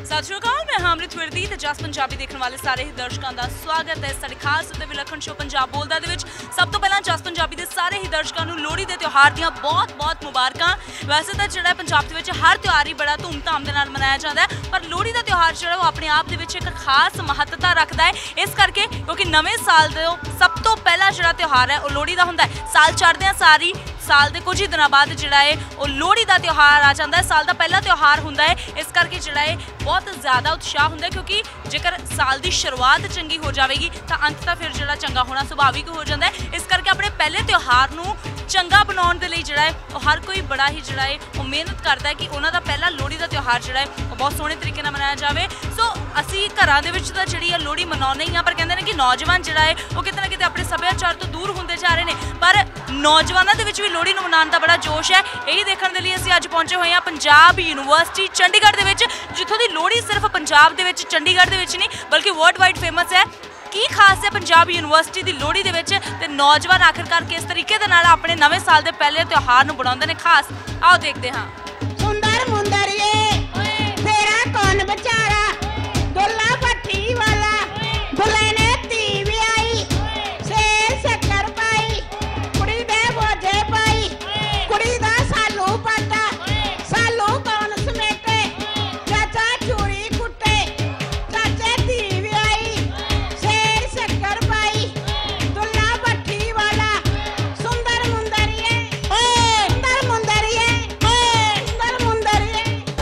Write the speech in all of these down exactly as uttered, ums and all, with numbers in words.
सत श्री अकाल, मैं हाँ अमृत विरदी ते जस पंजाबी देखने वाले सारे ही दर्शकों का स्वागत है साडे खास ते विलखण शो पंजाब बोलदा दे विच। सब तो पहला जस पंजाबी दे सारे ही दर्शकों नूं लोहड़ी दे त्योहार दियां बहुत बहुत मुबारकां। वैसे तो जिहड़ा पंजाब दे विच हर त्योहार ही बड़ा धूमधाम दे नाल मनाया जाता है, पर लोहड़ी का त्योहार जिहड़ा वो अपने आप दे विच एक खास महत्ता रखता है। इस करके क्योंकि नवें साल दे सब तो पहला जिहड़ा त्योहार है वो लोहड़ी का हुंदा है। साल चढ़दे सारी साल के कुछ ही दिनों बाद जिहड़ा है वो लोहड़ी का त्यौहार आ जाता है। साल का पहला त्यौहार हुंदा है, इस करके जिहड़ा है बहुत ज़्यादा उत्साह हुंदा है, क्योंकि जेकर साल की शुरुआत चंगी हो जाएगी तो अंत तक फिर जिहड़ा चंगा होना सुभाविक हो जाता है। इस करके अपने पहले त्यौहार नूं चंगा बनाउण दे लई जिहड़ा है वो हर कोई बड़ा ही जिहड़ा है वो मेहनत करता है कि उन्हां दा पहला लोहड़ी का त्यौहार जिहड़ा है वो बहुत सोहणे तरीके नाल मनाया जाए। सो असीं घरां दे विच तां जिहड़ी है लोहड़ी मनाउने ही आ, पर कहंदे ने कि नौजवान जिहड़ा है वो किते ना किते अपने सभ्याचार तो दूर होंदे जा रहे हैं। पर नौजवानों दे विच भी लोहड़ी नूं मनाउण दा बड़ा जोश है। यही देखण दे लई असीं अज पहुंचे होए हां पंजाब यूनिवर्सिटी चंडीगढ़ दे विच, जित्थों दी लोहड़ी सिर्फ पंजाब दे विच चंडीगढ़ दे विच नहीं बल्कि वर्ल्ड वाइड फेमस है। की खास है पंजाब यूनिवर्सिटी की लोहड़ी दे विच ते नौजवान आखिरकार किस तरीके दे नाल अपने नवें साल के पहले त्यौहार नूं बनाउंदे ने खास, आओ देखते हाँ। सुंदर मुंदरिए तेरा कौन बेचारा दुल्ला भट्टी वाला दुल्हे ने धी व्याही सेर शक्कर पाई कुड़ी दे बोझे पाई कुड़ी दा सालू पता सालू कौन समेटे चाचा चूड़ी कुट्टे चाचे धी व्याही सेर शक्कर पाई दुल्ला भट्टी वाला सुंदर मुंदरिए सुंदर मुंदरिए सुंदर मुंदरिए।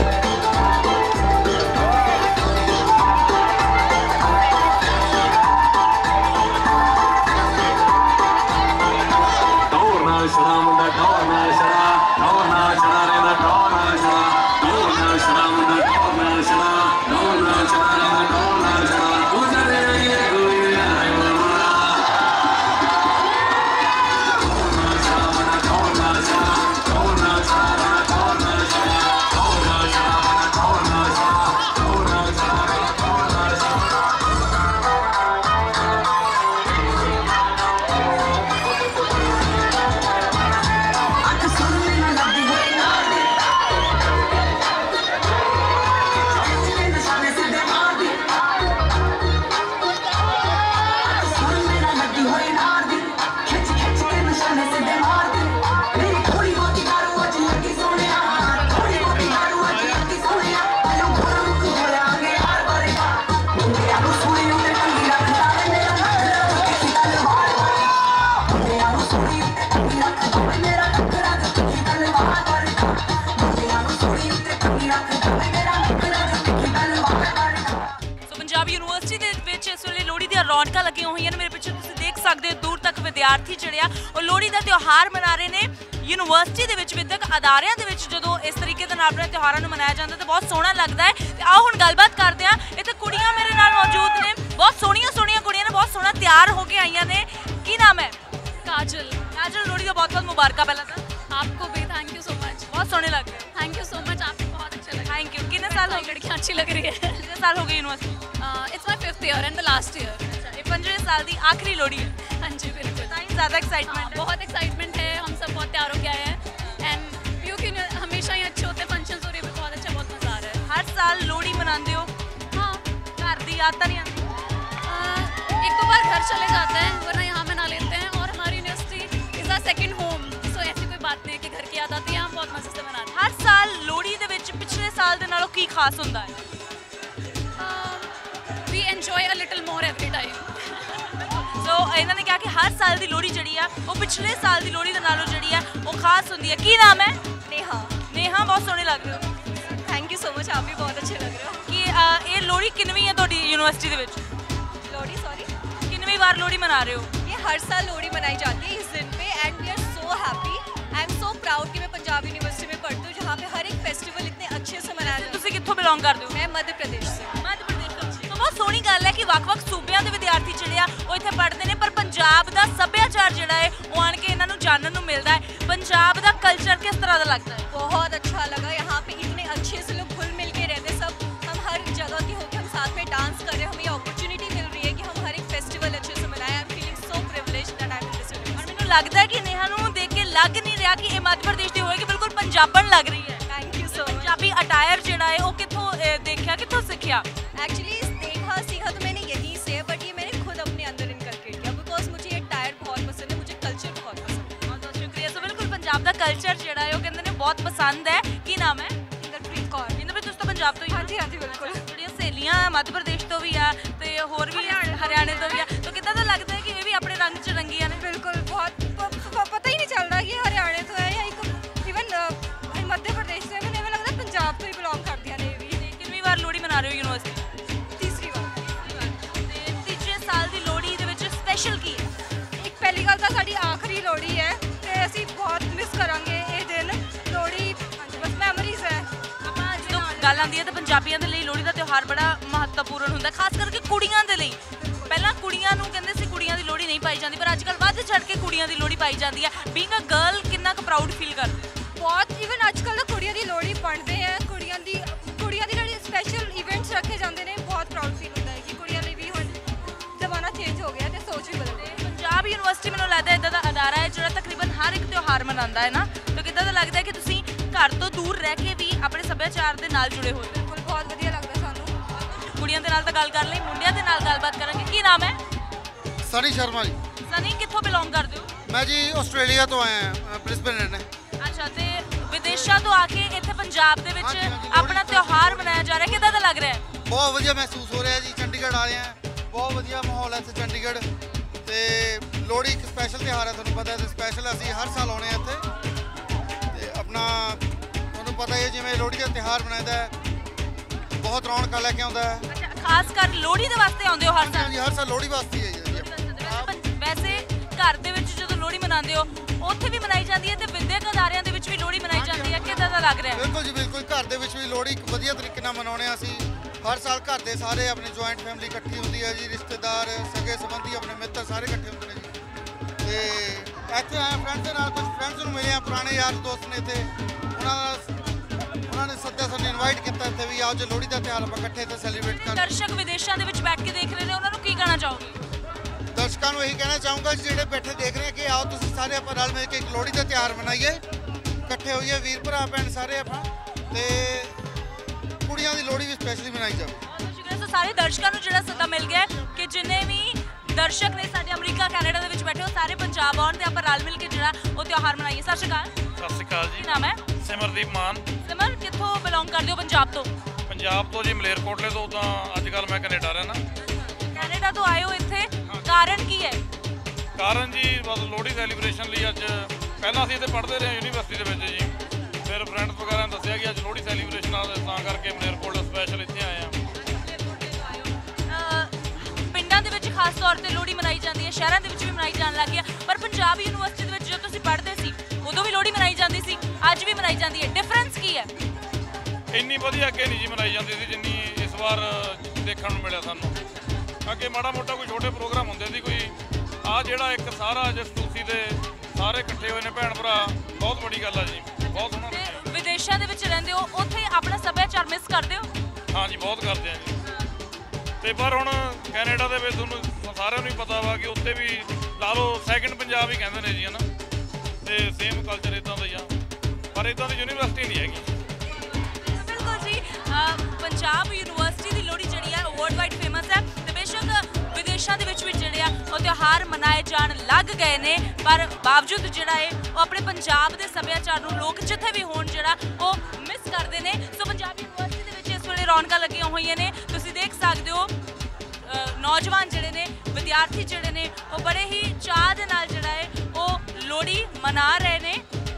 छड़ा मुंडा ढोल नाल छड़ा ढोल नाल छड़ा रे ना ढोल नाल छड़ा ढोल नाल छड़ा मुंडा ढोल नाल छड़ा ढोल नाल छड़ा रे ना ढोल नाल छड़ा गुजरे ये कोई आए मना ढोल नाल छड़ा मुंडा ढोल नाल छड़ा ढोल नाल छड़ा रे ना ढोल नाल छड़ा ढोल नाल छड़ा मुंडा ढोल नाल छड़ा ढोल नाल छड़ा रे ना ढोल नाल छड़ा। रौनक लगी हुई हैं मेरे पिछे तुसीं देख सकते हो, दूर तक विद्यार्थी जिहड़े आ वो लोहड़ी का त्यौहार मना रहे हैं। यूनिवर्सिटी दे विच विद्यक अदारियां दे विच जदों इस तरीके दे नाल अपने त्यौहारां नूं मनाया जाता तो बहुत सोहना लगता है। ते आओ हुण गलबात करते हैं। इत्थे कुड़ियां मेरे नाल मौजूद ने, बहुत सोहणियां सोहणियां कुड़ियां ने, बहुत सोहना तैयार होके आईयां ने। की नाम है? काजल। काजल, लोहड़ी का बहुत बहुत मुबारकां। पहला तो आपको भी थैंक यू सो मच, बहुत सोहने लग गए। थैंक यू सो मच, आप भी बहुत अच्छे लगे। Thank you. कितने साल हो गए? लड़कियाँ अच्छी लग रही है। कितने साल हो गए university? It's my fifth year and the last year. ये पंद्रह साल की आखिरी लोहड़ी है। हाँ जी बिल्कुल। ज़्यादा एक्साइटमेंट है? बहुत एक्साइटमेंट है, हम सब बहुत तैयार होके आए हैं एंड व्यू की हमेशा ही अच्छे होते हैं, फंक्शंस हो रहे हैं, बहुत अच्छा, बहुत मज़ा आ रहा है। हर साल लोहड़ी मनाते हो? हाँ। घर की याद तो नहीं आती? एक दो बार घर चले जाते हैं, वरना यहाँ मना लेते हैं। और हमारी university is a second home, so ऐसी कोई बात नहीं है कि घर की याद आती है। हम बहुत मज़े से मनाते हैं। हर साल लोहड़ी दे विच पिछले साल दे नालों की खास होंदा है? We enjoy a little more every time. So इन्होंने कहा कि हर साल की लोहड़ी जी है वो पिछले साल की लोहड़ी के नालों जी है वो खास होंगी है। की नाम है? नेहा। नेहा, बहुत सोहने लग रहे हो। थैंक यू सो मच, आप भी बहुत अच्छे लग रहे हो। कि ये लोहड़ी किनवी है तुहाडी यूनिवर्सिटी दे विच? लोहड़ी सॉरी किनवी बार लोहड़ी मना रहे हो? ये हर साल लोहड़ी मनाई जाती है इस दिन पे and we are so happy. I am so proud कि मैं पंजाब यूनिवर्सिटी में पढ़ती हूँ, जहाँ पे हर एक फेस्टिवल इतने अच्छे से मनाया जाता है। तुसीं कित्थों बिलोंग करते हो? मैं मध्य प्रदेश से। मध्य प्रदेश तो तो बहुत सोहनी गल है कि वख-वख सूबियां दे विद्यार्थी जिहड़े आ वो इत्थे पढ़दे ने, पर पंजाब दा सभ्याचार जिहड़ा है वो आण के इन्हां नूं जानन नूं मिलदा है। पंजाब दा कल्चर किस तरह दा लगदा है? बहुत अच्छा लगा, यहाँ पे इतने अच्छे से लोग घुल मिल के रहते, सब हम हर जगह के होकर हम साथ में डांस कर रहे हैं। हमें अपॉर्चुनिटी मिल रही है कि हम हर एक फेस्टिवल अच्छे से मनाएं। I am feeling so privileged that I am in this university. और मैनूं लगदा है कि नेहा नूं देख के लग नहीं रहा कि ये मध्य प्रदेश दी होएगी, बिल्कुल पंजाबन लग रही है। Thank you so much. Punjabi attire जिहड़ा है वो कित्थों देखिया, कित्थों सीखा? एक्चुअली देखा सीखा तो मैंने यहीं से, बट ये मैंने खुद अपने अंदर इनकलकेट किया बिकॉज मुझे ये टायर बहुत पसंद है, मुझे कल्चर बहुत पसंद है। बहुत बहुत शुक्रिया। सो बिल्कुल पंजाब का कल्चर जो है वो कहते हैं बहुत पसंद है। की नाम है? इंद्रप्रीत कौर। इंद्रप्रीत तुम तो पंजाब तो ही? हाँ जी हाँ जी बिल्कुल। ਜਿਹੜੀਆਂ ਸਹੇਲੀਆਂ ਮੱਧ ਪ੍ਰਦੇਸ਼ ਤੋਂ ਵੀ ਆ ਤੇ ਹੋਰ ਵੀ ਹਰਿਆਣੇ ਤੋਂ ਵੀ ਆ, ਤਾਂ ਕਿੱਦਾਂ ਦਾ ਲੱਗਦਾ ਹੈ ਕਿ ਇਹ ਵੀ ਆਪਣੇ ਰੰਗ 'ਚ ਰੰਗੀਆਂ ਨੇ? बिल्कुल बहुत प- प- पता ही नहीं चल रहा कि हरियाणे तो है या एक इवन मध्य प्रदेश से मैंने लगता है पंजाब तो ही बिलोंग कर दिया ने भी। ਤੇ ਕਿੰਨੀ ਵਾਰ ਲੋਹੜੀ ਮਨਾ ਰਹੇ ਹੋ ਯੂਨੀਵਰਸਿਟੀ? तीसरी बार। ਤੇ ਤੀਜੇ ਸਾਲ ਦੀ ਲੋਹੜੀ ਦੇ ਵਿੱਚ ਸਪੈਸ਼ਲ ਕੀ ਹੈ? एक पहली गल तो साडी आखिरी लोहड़ी है ते असीं बहुत मिस करांगे ये दिन लोहड़ी। हाँ जी बस मैमरीज है। ਆਪਾਂ ਜਦੋਂ ਗੱਲ ਆਉਂਦੀ ਹੈ ਤਾਂ ਪੰਜਾਬੀਆਂ ਦੇ ਲਈ ਲੋਹੜੀ ਦਾ ਤਿਉਹਾਰ ਬੜਾ ਮਹੱਤਵਪੂਰਨ ਹੁੰਦਾ, ਖਾਸ ਕਰਕੇ ਕੁੜੀਆਂ ਦੇ ਲਈ। ਪਹਿਲਾਂ ਕੁੜੀਆਂ ਨੂੰ ਕਹਿੰਦੇ ਸੀ ਕੁੜੀਆਂ ਦੀ ਲੋਹੜੀ ਨਹੀਂ ਪਾਈ ਜਾਂਦੀ, ਪਰ ਅੱਜ ਕੱਲ੍ਹ ਵੱਧ ਚੜ੍ਹ ਕੇ ਕੁੜੀਆਂ ਦੀ ਲੋਹੜੀ ਪਾਈ ਜਾਂਦੀ ਹੈ। ਬੀਇੰਗ ਅ ਗਰਲ ਕਿੰਨਾ ਕੁ ਪ੍ਰਾਊਡ ਫੀਲ ਕਰਦੇ? बहुत इवन अजकल तो कुड़ियां दी लोहड़ी पढ़ते हैं, कुड़ियां दी कुड़ियां दी जेह्ड़े स्पेशल इवेंट्स रखे जाते हैं, बहुत प्राउड फील होता है कि कुड़ियां ਲਈ भी ਹੁਣ ਜ਼ਮਾਨਾ ਚੇਂਜ ਹੋ ਗਿਆ ਤੇ ਸੋਚ ਵੀ ਬਦਲ ਗਈ। ਪੰਜਾਬ ਯੂਨੀਵਰਸਿਟੀ ਮੈਨੂੰ ਲੱਗਦਾ ਇਦਾਂ ਦਾ ਅਦਾਰਾ ਹੈ ਜਿਹੜਾ ਤਕਰੀਬਨ ਹਰ ਇੱਕ ਤਿਉਹਾਰ ਮਨਾਉਂਦਾ ਹੈ ਨਾ, ਤਾਂ ਕਿੱਦਾਂ ਦਾ ਲੱਗਦਾ ਹੈ ਕਿ ਤੁਸੀਂ ਘਰ ਤੋਂ ਦੂਰ ਰਹਿ ਕੇ ਵੀ ਆਪਣੇ ਸੱਭਿਆਚਾਰ ਦੇ ਨਾਲ ਜੁੜੇ ਹੋਏ ਹੋ? ਬਿਲਕੁਲ ਬਹੁਤ ਵਧੀਆ ਲੱਗਦਾ ਸਾਨੂੰ। ਕੁੜੀਆਂ ਦੇ ਨਾਲ ਤਾਂ ਗੱਲ ਕਰ ਲਈ, ਮੁੰਡਿਆਂ ਦੇ ਨਾਲ ਗੱਲਬਾਤ ਕਰਾਂਗੇ। ਕੀ ਨਾਮ ਹੈ? ਸਨੀ ਸ਼ਰਮਾ ਜੀ। ਸਨੀ ਕਿੱਥੋਂ ਬਿਲੋਂਗ ਕਰਦੇ ਹੋ? ਮੈਂ ਜੀ ਆਸਟ੍ਰੇਲੀਆ ਤੋਂ ਆਇਆ ਹਾਂ, ਬ੍ਰਿਸਬਨ ਰਹਿੰਦੇ। ਅੱਛਾ, ਤੇ ਵਿਦੇਸ਼ਾਂ ਤੋਂ ਆ ਕੇ ਇੱਥੇ ਪੰਜਾਬ ਦੇ ਵਿੱਚ ਹਾਂਜੀ, ਹਾਂਜੀ, ਆਪਣਾ ਤਿਉਹਾਰ ਮਨਾਇਆ ਜਾ ਰਿਹਾ, ਕਿੱਦਾਂ ਦਾ ਲੱਗ ਰਿਹਾ ਹੈ? ਬਹੁਤ ਵਧੀਆ ਮਹਿਸੂਸ ਹੋ ਰਿਹਾ ਜੀ। ਚੰਡੀਗੜ੍ਹ ਆ ਰਹੇ ਹਾਂ, ਬਹੁਤ ਵਧੀਆ ਮਾਹੌਲ ਹੈ ਇੱਥੇ ਚੰਡੀਗੜ੍ਹ। ਤੇ ਲੋਹੜੀ ਇੱਕ ਸਪੈਸ਼ਲ ਤਿਉਹਾਰ ਹੈ, ਤੁਹਾਨੂੰ ਪਤਾ ਹੈ, ਤੇ ਸਪੈਸ਼ਲ ਅਸੀਂ ਹਰ ਸਾਲ ਆਉਂਦੇ ਹਾਂ ਇੱਥੇ। ਤੇ ਆਪਣਾ ਤੁਹਾਨੂੰ ਪਤਾ ਹੀ ਹੈ ਜਿਵੇਂ ਲੋਹੜੀ ਦਾ ਤਿਉਹਾਰ ਮਨਾਉਂਦਾ ਹੈ, ਬਹੁਤ ਰੌਣਕਾਂ ਲੈ ਕੇ ਆਉਂਦਾ ਹੈ। ਅੱਛਾ, ਖਾਸ ਕਰ ਲੋਹੜੀ ਦੇ ਵਾਸਤੇ ਆਉਂਦੇ ਹੋ ਹਰ ਸਾਲ? ਹਾਂਜੀ, ਹਰ ਸਾਲ ਲੋਹੜੀ ਵਾਸਤੇ ਹੀ ਹੈ ਜੀ। ਵੈਸੇ- ਵੈਸੇ ਘਰ ਦੇ ਵਿੱਚ ਜਦੋਂ ਲੋਹੜੀ ਮਨਾਉਂਦੇ ਹੋ ਉੱਥੇ ਵੀ ਮਨਾਈ ਜਾਂਦੀ ਹੈ ਤੇ ਵਿਦਿਅਕ ਅਦਾਰਿਆਂ ਦੇ ਵਿੱਚ ਵੀ ਲੋਹੜੀ ਮਨਾਈ ਜਾਂਦੀ ਹੈ, ਕਿੱਦਾਂ ਦਾ ਲੱਗ ਰਿਹਾ ਹੈ? ਬਿਲਕੁਲ ਜੀ ਬਿਲਕੁਲ। ਘਰ ਦੇ ਵਿੱਚ ਵੀ ਲੋਹੜੀ ਇੱਕ ਵਧੀਆ ਤਰੀਕੇ ਨਾਲ ਮਨਾਉਂਦੇ ਹਾਂ ਅਸੀਂ। ਹਰ ਸਾਲ ਘਰ ਦੇ ਸਾਰੇ ਆਪਣੀ ਜੁਆਇੰਟ ਫੈਮਿਲੀ ਇਕੱਠੀ ਹੁੰਦੀ ਹੈ ਜੀ, ਰਿਸ਼ਤੇਦਾਰ ਸਗੇ ਸੰਬੰਧੀ ਆਪਣੇ ਮਿੱਤਰ ਸਾਰੇ ਇਕੱਠੇ ਹੁੰਦੇ ਨੇ ਜੀ। ਤੇ ਇੱਥੇ ਆਏ ਫਰੈਂਡਸ ਦੇ ਨਾਲ, ਕੁਝ ਫਰੈਂਡਸ ਨੂੰ ਮਿਲੇ ਆ, ਪੁਰਾਣੇ ਯਾਰ ਦੋਸਤ ਨੇ ਇੱਥੇ। ਉਹਨਾਂ ਦਾ ਉਹਨਾਂ ਨੇ ਸੱਦਿਆ, ਸਾਨੂੰ ਇਨਵਾਈਟ ਕੀਤਾ ਇੱਥੇ ਵੀ ਆਓ ਜੀ ਲੋਹੜੀ ਦਾ ਤਿਉਹਾਰ ਆਪਾਂ ਇਕੱਠੇ ਇੱਥੇ ਸੈਲੀਬ੍ਰੇਟ ਕਰਾਂਗੇ। ਦਰਸ਼ਕ ਵਿਦੇਸ਼ਾਂ ਦੇ ਵਿੱਚ ਬੈਠ ਕੇ ਦੇਖ ਰਹੇ ਨੇ, ਉਹਨਾਂ ਨੂੰ ਕੀ ਕਹਿਣਾ ਚਾਹੋਗੇ? ਦਰਸ਼ਕਾਂ ਨੂੰ ਇਹੀ ਕਹਿਣਾ ਚਾਹੂੰਗਾ ਜਿਹੜੇ ਬੈਠੇ ਦੇਖ ਰਹੇ ਕਿ ਆਓ ਤੁਸੀਂ ਸਾਰੇ ਆਪਾਂ ਰਲ ਮਿਲ ਕੇ ਇੱਕ ਲੋਹੜੀ ਦਾ ਤਿਉਹਾਰ ਮਨਾਈਏ, ਇਕੱਠੇ ਹੋਈਏ ਵੀਰ ਭਰਾ ਭੈਣ ਸਾਰੇ ਆਪਾਂ, ਤੇ ਕੁੜੀਆਂ ਦੀ ਲੋਹੜੀ ਵੀ ਸਪੈਸ਼ਲੀ ਮਨਾਈ ਜਾਵੇ। ਬਹੁਤ ਸ਼ੁਕਰੀਆ। ਸੋ ਸਾਰੇ ਦਰਸ਼ਕਾਂ ਨੂੰ ਜਿਹੜਾ ਸੱਦਾ ਮਿਲ ਗਿਆ ਕਿ ਜਿੰਨੇ ਵੀ ਦਰਸ਼ਕ ਨੇ ਸਾਡੇ ਅਮਰੀਕਾ ਕੈਨੇਡਾ ਦੇ ਵਿੱਚ ਬੈਠੇ ਉਹ ਸਾਰੇ ਪੰਜਾਬ ਆਉਣ ਤੇ ਆਪਾਂ ਰਲ ਮਿਲ ਕੇ ਜਿਹੜਾ ਉਹ ਤਿਉਹਾਰ ਮਨਾਈਏ। ਸਤਿ ਸ਼੍ਰੀ ਅਕਾਲ। ਸਤਿ ਸ਼੍ਰੀ ਅਕਾਲ ਕੀ ਜੀ। ਨਾਮ ਹੈ? ਸਿਮਰਦੀਪ ਮਾਨ। ਸਿਮਰ ਕਿੱਥੋਂ ਬਿਲੋਂਗ ਕਰਦੇ ਹੋ? ਪੰਜਾਬ ਤੋਂ? ਪੰਜਾਬ ਤੋਂ ਜੀ, ਮਲੇਰਕੋਟਲੇ ਤੋਂ। ਤਾਂ ਅੱਜ ਕੱਲ੍ਹ ਮੈਂ ਕੈਨੇਡਾ ਰਹਿਣਾ। ਕੈਨੇਡਾ ਤੋਂ ਆਏ ਹੋ ਇੱਥੇ, ਕਾਰਨ ਕੀ ਹੈ? ਕਾਰਨ ਜੀ ਬਸ ਲੋਹੜੀ ਸੈਲੀਬ੍ਰੇਸ਼ਨ ਲਈ ਅੱਜ ਪਹਿਲਾਂ ਅਸੀਂ ਇੱਥੇ ਪੜ੍ਹਦੇ ਰਹੇ ਯੂਨੀਵਰਸਿਟੀ ਦੇ ਵਿੱਚ ਜੀ, ਫਿਰ ਫਰੈਂਡਸ ਵਗੈਰਾ ਨੇ ਦੱਸਿਆ ਕਿ ਅੱਜ ਲੋਹੜੀ ਸੈਲੀਬ੍ਰੇਸ਼ਨ ਆ, ਤਾਂ ਕਰਕੇ ਮਲੇਰਕੋਟਲੇ ਸਪੈਸ਼ਲ ਇੱਥੇ ਆਏ ਆ। ਅਹ ਪਿੰਡਾਂ ਦੇ ਵਿੱਚ ਖਾਸ ਤੌਰ ਤੇ ਲੋਹੜੀ ਮਨਾਈ ਜਾਂਦੀ ਹੈ, ਸ਼ਹਿਰਾਂ ਦੇ ਵਿੱਚ ਵੀ ਮਨਾਈ ਜਾਣ ਲੱਗ ਗਈ ਹੈ, ਪਰ ਪੰਜਾਬ ਯੂਨੀਵਰਸਿਟੀ ਦੇ ਵਿੱਚ ਜਦੋਂ ਤੁਸੀਂ ਪੜ੍ਹਦੇ ਸੀ ਉਦੋਂ ਵੀ ਲੋਹੜੀ ਮਨਾਈ ਜਾਂਦੀ ਸੀ, ਅੱਜ ਵੀ ਮਨਾਈ ਜਾਂਦੀ ਹੈ, ਡਿਫਰੈਂਸ ਕੀ ਹੈ? ਇੰਨੀ ਵਧੀਆ ਅੱਗੇ ਨਹੀਂ ਜੀ ਮਨਾਈ ਜਾਂਦੀ ਸੀ ਜਿੰਨੀ ਇਸ ਵਾਰ ਦੇਖਣ ਨੂੰ ਮਿਲਿਆ ਸਾਨੂੰ। ਅੱਗੇ ਮਾੜਾ ਮੋਟਾ ਕੋਈ ਛੋਟੇ ਪ੍ਰੋਗਰਾਮ ਹੁੰਦੇ ਸੀ, ਕੋਈ ਆ ਜਿਹੜਾ ਇੱਕ ਸਾਰਾ ਜਿਸ ਤੁਸੀਂ ਦੇ ਸਾਰੇ ਇਕੱਠੇ ਹੋਏ ਨੇ ਭੈਣ ਭਰਾ, ਬਹੁਤ ਵੱਡੀ ਗੱਲ ਆ ਜੀ, ਬਹੁਤ ਸੋਹਣਾ ਲੱਗਿਆ। ਤੇ ਵਿਦੇਸ਼ਾਂ ਦੇ ਵਿੱਚ ਰਹਿੰਦੇ ਹੋ, ਉੱਥੇ ਆਪਣਾ ਸੱਭਿਆਚਾਰ ਮਿਸ ਕਰਦੇ ਹੋ? ਹਾਂ ਜੀ, ਬਹੁਤ ਕਰਦੇ ਆ ਜੀ। ਤੇ ਪਰ ਹੁਣ ਕੈਨੇਡਾ ਦੇ ਵਿੱਚ ਤੁਹਾਨੂੰ ਸਾਰਿਆਂ ਨੂੰ ਹੀ ਪਤਾ ਵਾ ਕਿ ਉੱਥੇ ਵੀ ਲਾ ਲਓ ਸੈਕਿੰਡ ਪੰਜਾਬ ਹੀ ਕਹਿੰਦੇ ਨੇ ਜੀ, ਹੈ ਨਾ, ਤੇ ਸੇਮ ਕਲਚਰ ਇੱਦਾਂ ਦਾ ਹੀ ਆ, ਪਰ ਇੱਦਾਂ ਦੀ ਯੂਨੀਵਰਸਿਟੀ ਨਹੀਂ ਹੈਗੀ। ਬਿਲਕੁਲ ਜੀ, ਅਹ ਪੰਜਾਬ ਯੂਨੀਵਰਸਿਟੀ ਦੀ ਲੋਹੜੀ ਜਿਹੜੀ ਹੈ ਵਰਲਡ ਵਾਈਡ ਫੇਮਸ ਹੈ, ਤੇ ਬੇਸ਼ੱਕ ਵਿਦੇਸ਼ਾਂ ਦੇ ਵਿੱਚ ਵੀ ਜਿਹੜੇ ਆ ਉਹ ਤਿਉਹਾਰ ਮਨਾਏ ਜਾਣ ਲੱਗ ਗਏ ਨੇ, ਪਰ ਬਾਵਜੂਦ ਜਿਹੜਾ ਹੈ ਉਹ ਆਪਣੇ ਪੰਜਾਬ ਦੇ ਸੱਭਿਆਚਾਰ ਨੂੰ ਲੋਕ ਜਿੱਥੇ ਵੀ ਹੋਣ ਜਿਹੜਾ ਉਹ ਮਿਸ ਕਰਦੇ ਨੇ। ਸੋ ਪੰਜਾਬ ਯੂਨੀਵਰਸਿਟੀ ਦੇ ਵਿੱਚ ਇਸ ਵੇਲੇ ਰੌਣਕਾਂ ਲੱਗੀਆਂ ਹੋਈਆਂ ਨੇ, ਤੁਸੀਂ ਦੇਖ ਸਕਦੇ ਹੋ ਨੌਜਵਾਨ ਜਿਹੜੇ ਨੇ, ਵਿਦਿਆਰਥੀ ਜਿਹੜੇ ਨੇ ਉਹ ਬੜੇ ਹੀ ਚਾਅ ਦੇ ਨਾਲ ਜਿਹੜਾ ਹੈ ਉਹ ਲੋਹੜੀ ਮਨਾ ਰਹੇ ਨੇ।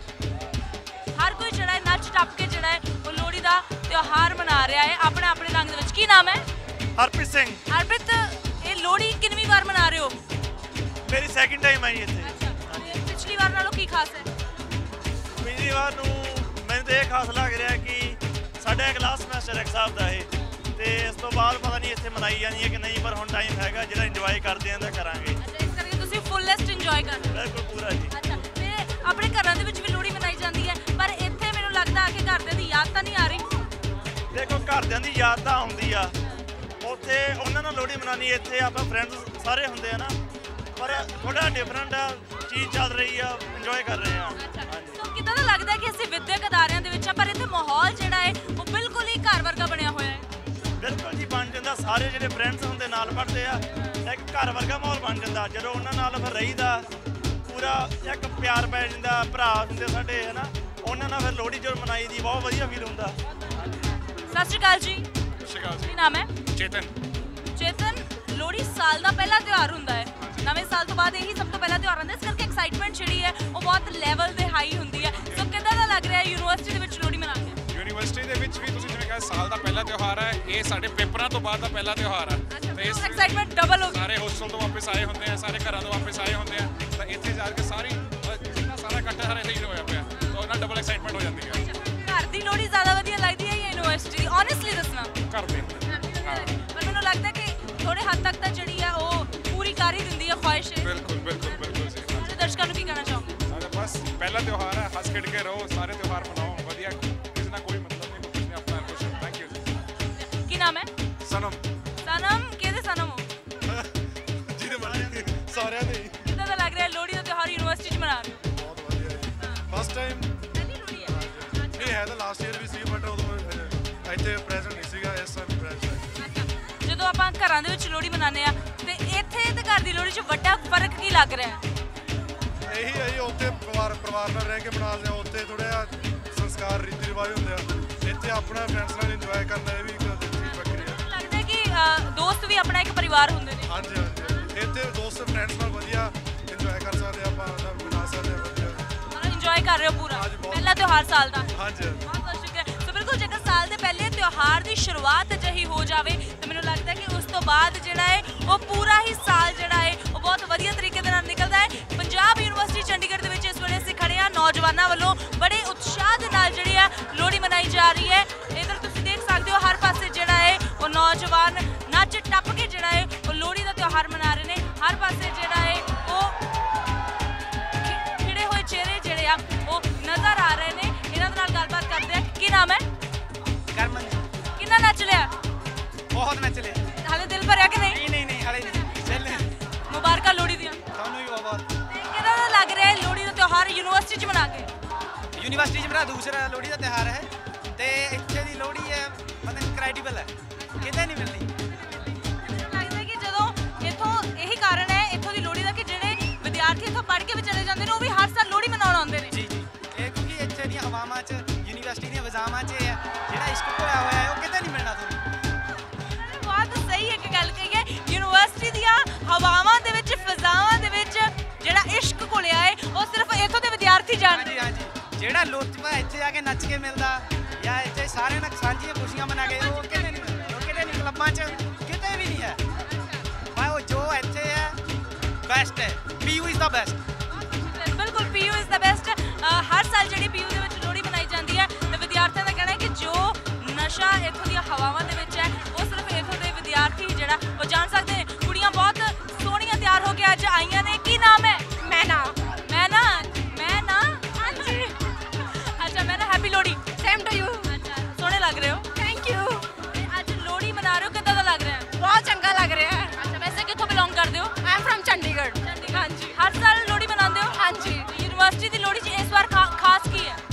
ਹਰ ਕੋਈ ਜਿਹੜਾ ਹੈ ਨੱਚ ਟੱਪ ਕੇ ਜਿਹੜਾ ਹੈ ਉਹ ਲੋਹੜੀ ਦਾ ਤਿਉਹਾਰ ਮਨਾ ਰਿਹਾ ਹੈ ਆਪਣੇ ਆਪਣੇ ਰੰਗ ਦੇ ਵਿੱਚ। ਕੀ ਨਾਮ ਹੈ? ਹਰਪ੍ਰੀਤ ਸਿੰਘ। ਹਰਪ੍ਰੀਤ, ਇਹ ਲੋਹੜੀ ਕਿੰਨਵੀਂ ਵਾਰ ਮਨਾ ਰਹੇ ਹੋ? ਮੇਰੀ ਸੈਕਿੰਡ ਟਾਈਮ ਆਈ ਇੱਥੇ। ਅੱਛਾ, ਤੇ ਪਿਛਲੀ ਵਾਰ ਨਾਲੋਂ ਕੀ ਖਾਸ ਹੈ? ਪਿਛਲੀ ਵਾਰ ਨੂੰ ਮੈਨੂੰ ਤਾਂ ਇਹ ਖਾਸ ਲੱਗ ਰਿਹਾ ਕਿ ਸਾਡਾ ਇੱਕ ਲਾਸਟ ਸਮੈਸਟਰ ਇੱਕ ਸਾਹਿਬ ਦਾ ਇਹ, ਤੇ ਇਸ ਤੋਂ ਬਾਅਦ ਪਤਾ ਨਹੀਂ ਇੱਥੇ ਮਨਾਈ ਜਾਣੀ ਹੈ ਕਿ ਨਹੀਂ, ਪਰ ਹੁਣ ਟਾਈਮ ਹੈਗਾ ਜਿਹੜਾ ਇੰਜੋਏ ਕਰਦੇ ਆਂ ਤਾਂ ਕਰਾਂਗੇ। ਅੱਛਾ, ਇਸ ਕਰਕੇ ਤੁਸੀਂ ਫੁੱਲੈਸਟ ਇੰਜੋਏ ਕਰ ਰਹੇ ਹੋ? ਬਿਲਕੁਲ ਪੂਰਾ ਜੀ। ਅੱਛਾ, ਤੇ ਆਪਣੇ ਘਰਾਂ ਦੇ ਵਿੱਚ ਵੀ ਲੋਹੜੀ ਮਨਾਈ ਜਾਂਦੀ ਹੈ, ਪਰ ਇੱਥੇ ਮੈਨੂੰ ਲੱਗਦਾ ਆ ਕੇ ਘਰਦਿਆਂ ਦੀ ਯਾਦ ਤਾਂ ਨਹੀਂ ਆ ਰਹੀ? ਦੇਖੋ ਘਰਦਿਆਂ ਦੀ ਯਾਦ ਤਾਂ ਆਉਂਦੀ ਆ, ਉੱਥੇ ਉਹਨਾਂ ਨਾਲ ਲੋਹੜੀ ਮਨਾਉਣੀ, ਇੱਥੇ ਆਪਾਂ ਫਰੈਂਡਸ ਸਾਰੇ ਹੁੰਦੇ ਆ ਨਾ, ਪਰ ਥੋੜਾ ਡਿਫਰੈਂਟ ਆ ਚੀਜ਼ ਚੱਲ ਰਹੀ ਆ, ਇੰਜੋਏ ਕਰ ਰਹੇ ਆ। ਸੋ ਕਿੱਦਾਂ ਦਾ ਲੱਗਦਾ ਕਿ ਅਸੀਂ ਵਿਦਿਅਕ ਅਦਾਰਿਆਂ ਦੇ ਵਿੱਚ ਆ, ਪਰ ਇੱਥੇ ਮਾਹੌਲ ਜਿਹੜਾ ਹੈ ਉਹ ਬਿਲਕੁਲ ਹੀ ਘਰ ਵਰਗਾ ਬਣਿਆ ਹੋਇਆ ਹੈ? ਬਿਲਕੁਲ ਜੀ, ਸਾਰੇ ਜਿਹੜੇ ਫਰੈਂਡਸ ਹੁੰਦੇ ਨਾਲ ਪੜ੍ਹਦੇ ਆ ਇੱਕ ਘਰ ਵਰਗਾ ਮਾਹੌਲ ਬਣ ਜਾਂਦਾ ਜਦੋਂ ਉਹਨਾਂ ਨਾਲ ਫਿਰ ਰਹੀਦਾ ਪੂਰਾ ਇੱਕ ਪਿਆਰ ਪੈ ਜਾਂਦਾ ਭਰਾ ਹੁੰਦੇ ਸਾਡੇ ਹੈ ਨਾ ਉਹਨਾਂ ਨਾਲ ਫਿਰ ਲੋਹੜੀ ਜੋ ਮਨਾਈ ਦੀ ਬਹੁਤ ਵਧੀਆ ਫੀਲ ਹੁੰਦਾ। ਸਤਿ ਸ਼੍ਰੀ ਅਕਾਲ ਜੀ। ਸਤਿ ਸ਼੍ਰੀ ਅਕਾਲ ਜੀ। ਕੀ ਨਾਮ ਹੈ? ਚੇਤਨ। ਚੇਤਨ, ਲੋਹੜੀ ਸਾਲ ਦਾ ਪਹਿਲਾ ਤਿਉਹਾਰ ਹੁੰਦਾ ਹੈ, ਨਵੇਂ ਸਾਲ ਤੋਂ ਬਾਅਦ ਇਹੀ ਸਭ ਤੋਂ ਪਹਿਲਾ ਤਿਉਹਾਰ ਹੁੰਦਾ, ਇਸ ਕਰਕੇ ਐਕਸਾਈਟਮੈਂਟ ਜਿਹੜੀ ਹੈ ਉਹ ਬਹੁਤ ਲੈਵਲ ਤੇ ਹਾਈ ਹੁੰਦੀ ਹੈ। ਸੋ ਕਿੱਦਾਂ ਦਾ ਲੱਗ ਰਿਹਾ ਯੂਨੀਵਰਸਿਟੀ ਦੇ ਵਿੱਚ ਲੋਹੜੀ ਮਨਾ ਕੇ? ਯੂਨੀਵਰਸਿਟੀ ਦੇ ਵਿੱਚ ਵੀ ਤੁਸੀਂ ਜਿਵੇਂ ਕਿਹਾ ਸਾਲ ਦਾ ਪਹਿਲਾ ਤਿਉਹਾਰ ਹੈ, ਇਹ ਸਾਡੇ ਪੇਪਰਾਂ ਤੋਂ ਬਾਅਦ ਦਾ ਪਹਿਲਾ ਤਿਉਹਾਰ ਹੈ ਤੇ ਇਸ ਐਕਸਾਈਟਮੈਂਟ ਡਬਲ ਹੋ ਗਈ। ਸਾਰੇ ਹੋਸਟਲ ਤੋਂ ਵਾਪਸ ਆਏ ਹੁੰਦੇ ਆ, ਸਾਰੇ ਘਰਾਂ ਤੋਂ ਵਾਪਸ ਆਏ ਹੁੰਦੇ ਆ ਤਾਂ ਇੱਥੇ ਜਾ ਕੇ ਸਾਰੀ ਜਿੰਨਾ ਸਾਰਾ ਇਕੱਠਾ ਸਾਰੇ ਇੱਥੇ ਹੀ ਹੋਇਆ ਪਿਆ ਤਾਂ ਉਹਨਾਂ ਡਬਲ ਐਕਸਾਈਟਮੈਂਟ ਹੋ ਜਾਂਦੀ ਹੈ। ਘਰ ਦੀ ਲੋਹੜੀ ਜ਼ਿਆਦਾ ਵਧੀਆ ਲੱਗਦੀ ਹੈ ਜਾਂ ਯੂਨੀਵਰਸਿਟੀ ਦੀ? ਓਨੈਸਟਲੀ ਦੱਸਣਾ। ਕਰਦੇ ਹਾਂ ਪਰ ਮੈਨੂੰ ਲੱਗਦਾ ਕਿ ਥੋੜੇ ਹੱਦ ਤੱਕ ਤਾਂ ਜਿਹੜੀ ਹੈ ਉਹ ਪੂਰੀ ਕਰ ਹੀ ਦਿੰਦੀ ਹੈ ਖੁਆਇਸ਼। ਬਿਲਕੁਲ ਬਿਲਕੁਲ ਬਿਲਕੁਲ ਜੀ। ਸਾਰੇ ਦਰਸ਼ਕਾਂ ਨੂੰ ਕੀ ਕਹਿਣਾ ਚਾਹੋਗੇ? ਸਾਰੇ ਬਸ ਪਹਿਲਾ ਤਿਉਹਾਰ ਹੈ, ਹੱਸ ਖੇਡ ਕੇ ਰਹੋ, ਸਾਰੇ ਤਿਉਹਾਰ ਮਨਾਓ ਵਧੀਆ, ਕਿਸੇ ਨਾਲ ਕੋਈ ਮਤਲਬ ਨਹੀਂ, ਕੁਝ ਨਹੀਂ ਆਪਣਾ ਕੁਝ। ਥੈਂਕ ਯੂ ਜੀ। ਕੀ ਨਾਮ ਹੈ? ਸਨਮ। ਸਨਮ, ਕਿਹਦੇ ਸਨਮ ਹੋ? ਜਿਹਦੇ ਮਰਜ਼ੀ ਸਾਰਿਆਂ ਦੇ। ਕਿੱਦਾਂ ਦਾ ਲੱਗ ਰਿਹਾ ਲੋਹੜੀ ਦਾ ਤਿਉਹਾਰ ਯੂਨੀਵਰਸਿਟੀ 'ਚ ਮਨਾ ਰਹੇ ਹੋ? ਬਹੁਤ ਵਧੀਆ ਜੀ। ਫਸਟ ਟਾਈਮ ਪਹਿਲੀ ਲੋਹੜੀ ਹੈ? ਨਹੀਂ ਹੈ ਤਾਂ ਲਾਸਟ ਈਅਰ ਵੀ ਸੀ ਬਟ ਉਦੋਂ ਅਹ, ਇੱਥੇ ਪ੍ਰੈਜ਼ੈਂਟ ਨਹੀਂ ਸੀਗਾ, ਇਸ ਵਾਰ ਪ੍ਰੈਜ਼ੈਂਟ। ਜਦੋਂ ਆਪਾਂ ਘਰਾਂ ਦੇ ਵਿੱਚ ਲੋਹੜੀ ਮਨਾਉਂਦੇ ਆ ਤੇ ਇੱਥੇ ਤੇ ਘਰ ਦੀ ਲੋਹੜੀ 'ਚ ਵੱਡਾ ਫਰਕ ਕੀ ਲੱਗ ਰਿਹਾ ਹੈ? ਇਹੀ ਹੈ ਜੀ, ਉੱਥੇ ਪਰਿਵਾਰ ਪਰਿਵਾਰ ਨਾਲ ਰਹਿ ਕੇ ਮਨਾਉਂਦੇ ਆ, ਉੱਥੇ ਥੋੜ੍ਹਾ ਜਿਹਾ ਸੰਸਕਾਰ ਰੀਤੀ ਰਿਵਾਜ ਹੁੰਦੇ ਆ, ਇੱਥੇ ਆਪਣਾ ਫਰੈਂਡਸ ਨਾਲ ਇੰਜੋਏ ਕਰਨਾ ਇਹ ਵੀ ਇੱਕ ਚੀਜ਼ ਵੱਖਰੀ ਹੈ। ਲੱਗਦਾ ਹੈ ਕਿ ਅ, ਦੋਸਤ ਵੀ ਆਪਣਾ ਇੱਕ ਪਰਿਵਾਰ ਹੁੰਦੇ ਨੇ। ਹਾਂਜੀ ਹਾਂਜੀ, ਇੱਥੇ ਦੋਸਤ ਫਰੈਂਡਸ ਨਾਲ ਵਧੀਆ ਇੰਜੋਏ ਕਰ ਸਕਦੇ ਆ, ਆਪਾਂ ਉਹਦਾ ਮਨਾ ਸਕਦੇ ਆ ਵਧੀਆ। ਮਤਲਬ ਇੰਜੋਏ ਕਰ ਰਹੇ ਹੋ ਪੂਰਾ ਹਾਂਜੀ, ਬਹੁਤ। ਪਹਿਲਾ ਤਿਉਹਾਰ ਸਾਲ ਦਾ। ਹਾਂਜੀ ਹਾਂਜੀ। ਬਹੁਤ ਬਹੁਤ ਸ਼ੁਕਰੀਆ। ਸੋ ਬਿਲਕੁਲ ਜੇਕਰ ਸਾਲ ਦੇ ਪਹਿਲੇ ਤਿਉਹਾਰ ਦੀ ਸ਼ੁਰੂਆਤ ਅਜਿਹੀ ਹੋ ਜਾਵੇ ਤਾਂ ਮੈਨੂੰ ਲੱਗਦਾ ਹੈ ਕਿ ਉਸ ਤੋਂ ਬਾਅਦ ਜਿਹੜਾ ਹੈ ਉਹ ਪੂਰਾ ਹੀ ਸਾਲ ਜਿਹੜਾ ਹੈ ਉਹ ਬਹੁਤ ਵਧੀਆ ਤਰੀਕੇ ਦੇ ਨਾਲ ਨਿਕਲਦਾ ਹੈ। ਪੰਜਾਬ ਯੂਨੀਵਰਸਿਟੀ ਚੰਡੀਗੜ੍ਹ ਦੇ ਵਿੱਚ ਇਸ ਵੇਲੇ ਅਸੀਂ ਖੜੇ ਹਾਂ, ਨੌਜਵਾਨਾਂ ਵੱਲੋਂ ਬੜੇ ਉਤਸ਼ਾਹ ਦੇ ਨਾਲ ਜਿਹੜੀ ਹੈ ਲੋਹੜੀ ਮਨਾਈ ਜਾ ਰਹੀ ਹੈ। ਇੱਧਰ ਤੁਸੀਂ ਦੇਖ ਸਕਦੇ ਹੋ ਹਰ ਪਾਸੇ ਜਿਹੜਾ ਹੈ ਉਹ ਨੌਜਵਾਨ ਨੱਚ ਟੱਪ ਕੇ ਜਿਹੜਾ ਹੈ ਉਹ ਲੋਹੜੀ ਦਾ ਤਿਉਹਾਰ ਮਨਾ ਰਹੇ ਨੇ। ਹਰ ਪਾਸੇ ਜਿਹੜਾ ਹੈ ਉਹ ਖਿੜੇ ਹੋਏ ਚਿਹਰੇ ਜਿਹੜੇ ਆ ਉਹ ਨਜ਼ਰ ਆ ਰਹੇ ਨੇ। ਇਹਨਾਂ ਦੇ ਨਾਲ ਗੱਲਬਾਤ ਕਰਦੇ ਆ। ਕੀ ਨਾਮ ਹੈ? ਕਰਮਨ। ਕਿੰਨਾ ਨੱਚ ਲਿਆ? ਬਹੁਤ ਨੱਚ ਲਿਆ। ਹਾਲੇ ਦਿਲ ਭਰਿਆ ਕਿ ਨਹੀਂ? ਨਹੀਂ ਨਹੀਂ ਨਹੀਂ ਹਾਲੇ ਨਹੀਂ ਚੱਲ ਮੁਬਾਰਕਾਂ ਲੋਹੜੀ ਦੀਆਂ। ਤੁਹਾਨੂੰ ਵੀ ਬਹੁਤ ਬਹੁਤ। ਤੇ ਕਿਹਦਾ ਦਾ ਲੱਗ ਰਿਹਾ ਹੈ ਲੋਹੜੀ ਦਾ ਤਿਉਹਾਰ ਯੂਨੀਵਰਸਿਟੀ 'ਚ ਮਨਾ ਕੇ? ਯੂਨੀਵਰਸਿਟੀ 'ਚ ਮੇਰਾ ਦੂਸਰਾ ਲੋਹੜੀ ਦਾ ਤਿਉਹਾਰ ਹੈ ਤੇ ਇੱਥੇ ਦੀ ਲੋਹੜੀ ਹੈ ਮਤਲਬ ਇਨਕ੍ਰੈਡੀਬਲ ਹੈ, ਕਿਤੇ ਨਹੀਂ ਮਿਲਦੀ। ਲੱਗਦਾ ਕਿ ਜਦੋਂ ਇੱਥੋਂ ਇਹੀ ਕਾਰਨ ਹੈ ਇੱਥੋਂ ਦੀ ਲੋਹੜੀ ਦਾ ਕਿ ਜਿਹੜੇ ਵਿਦਿਆਰਥੀ ਇੱਥੋਂ ਪੜ੍ਹ ਕੇ ਵੀ ਚਲੇ ਜਾਂਦੇ ਨੇ ਉਹ ਵੀ ਹਰ ਸਾਲ ਲੋਹੜੀ ਮਨਾਉਣ ਆਉਂਦੇ ਨੇ। ਜੀ ਜੀ, ਇਹ ਕਿਉਂਕਿ ਇੱਥੇ ਦੀਆਂ ਹਵਾਵਾਂ 'ਚ ਯੂਨੀਵਰਸਿਟੀ ਦੀਆਂ ਫਜ਼ਾਵਾਂ 'ਚ ਇਹ ਹੈ ਜਿਹੜਾ ਇਸ਼ਕ ਹੋਇਆ ਹੋਇਆ ਹੈ ਉਹ ਕਿਤੇ ਨਹੀਂ ਮਿਲਣਾ ਤੁਹਾਨੂੰ। ਬਹੁਤ ਸਹੀ ਇੱਕ ਗੱਲ ਕਹੀ ਹੈ, ਯੂਨੀਵਰਸਿਟੀ ਦੀਆਂ ਹਵਾਵਾਂ ਦੇ ਵਿੱਚ ਫਜ਼ਾਵਾਂ ਦੇ ਵਿੱਚ ਜਿਹੜਾ ਇਸ਼ਕ ਘੁਲਿਆ ਹੈ ਉਹ ਸਿਰਫ ਇੱਥੋਂ ਦੇ ਵਿਦਿਆਰਥੀ ਜਾਣਦੇ। ਹਾਂਜੀ ਹਾਂਜੀ, ਜਿਹੜਾ ਲੁਤਫ ਹੈ ਇੱਥੇ ਆ ਕੇ ਨੱਚ ਕੇ ਮਿਲਦਾ ਜਾਂ ਇੱਥੇ ਸਾਰਿਆਂ ਨਾਲ ਸਾਂਝੀਆਂ ਖੁਸ਼ੀਆਂ ਮਨਾ ਕੇ ਉਹ ਕਿਤੇ ਨਹੀਂ ਮਿਲਦਾ, ਉਹ ਕਿਤੇ ਨਹੀਂ ਕਲੱਬਾਂ 'ਚ ਕਿਤੇ ਵੀ ਨਹੀਂ ਹੈ। ਪਰ ਉਹ ਜੋ ਇੱਥੇ ਹੈ ਬੈਸਟ ਹੈ, ਪੀਯੂ ਇਜ਼ ਦਾ ਬੈਸਟ। ਬਿਲਕੁਲ ਪੀਯੂ ਇਜ਼ ਦਾ ਬੈਸਟ। ਹਰ ਸਾਲ ਜਿਹੜੀ ਪੀਯੂ ਦੇ ਵਿੱਚ ਲੋਹੜੀ ਮਨਾਈ ਜਾਂਦੀ ਹੈ ਤੇ ਵਿਦਿਆਰਥੀਆਂ ਦਾ ਕਹਿਣਾ ਹੈ ਕਿ ਜੋ ਨਸ਼ਾ ਇੱਥੋਂ ਦੀਆਂ ਹਵਾਵਾਂ ਦੇ ਵਿੱਚ ਹੈ ਉਹ ਸਿਰਫ ਇੱਥੋਂ ਦੇ ਵਿਦਿਆਰਥੀ ਜਿਹੜਾ ਉਹ ਜਾਣ ਸਕਦੇ ਨੇ। ਕੁੜੀਆਂ ਬਹੁਤ ਸੋਹਣੀਆਂ ਤਿਆਰ ਹੋ ਕੇ ਅੱਜ ਆਈਆਂ ਨੇ। ਕੀ ਨਾਮ ਹੈ? ਮੈਂ ਨਾ ਮੈਂ ਨਾ ਮੈਂ ਨਾ ਹਾਂਜੀ ਅੱਛਾ ਮੈਂ ਨਾ happy Lohri. Same to you. ਅੱਛਾ ਸੋਹਣੇ ਲੱਗ ਰਹੇ ਹੋ। Thank you. ਅੱਜ ਲੋਹੜੀ ਮਨਾ ਰਹੇ ਹੋ, ਕਿੱਦਾਂ ਦਾ ਲੱਗ ਰਿਹਾ ਹੈ? ਬਹੁਤ ਚੰਗਾ ਲੱਗ ਰਿਹਾ ਹੈ। ਅੱਛਾ ਵੈਸੇ ਕਿੱਥੋਂ ਬਿਲੋਂਗ ਕਰਦੇ ਹੋ? I am from Chandigarh. Chandigarh. ਹਾਂਜੀ ਹਰ ਸਾਲ ਲੋਹੜੀ ਮਨਾਉਂਦੇ ਹੋ? ਹਾਂਜੀ। ਯੂਨੀਵਰਸਿਟੀ ਦੀ ਲੋਹੜੀ 'ਚ ਇਸ ਵਾਰ ਖਾ- ਖਾਸ ਕੀ ਹੈ?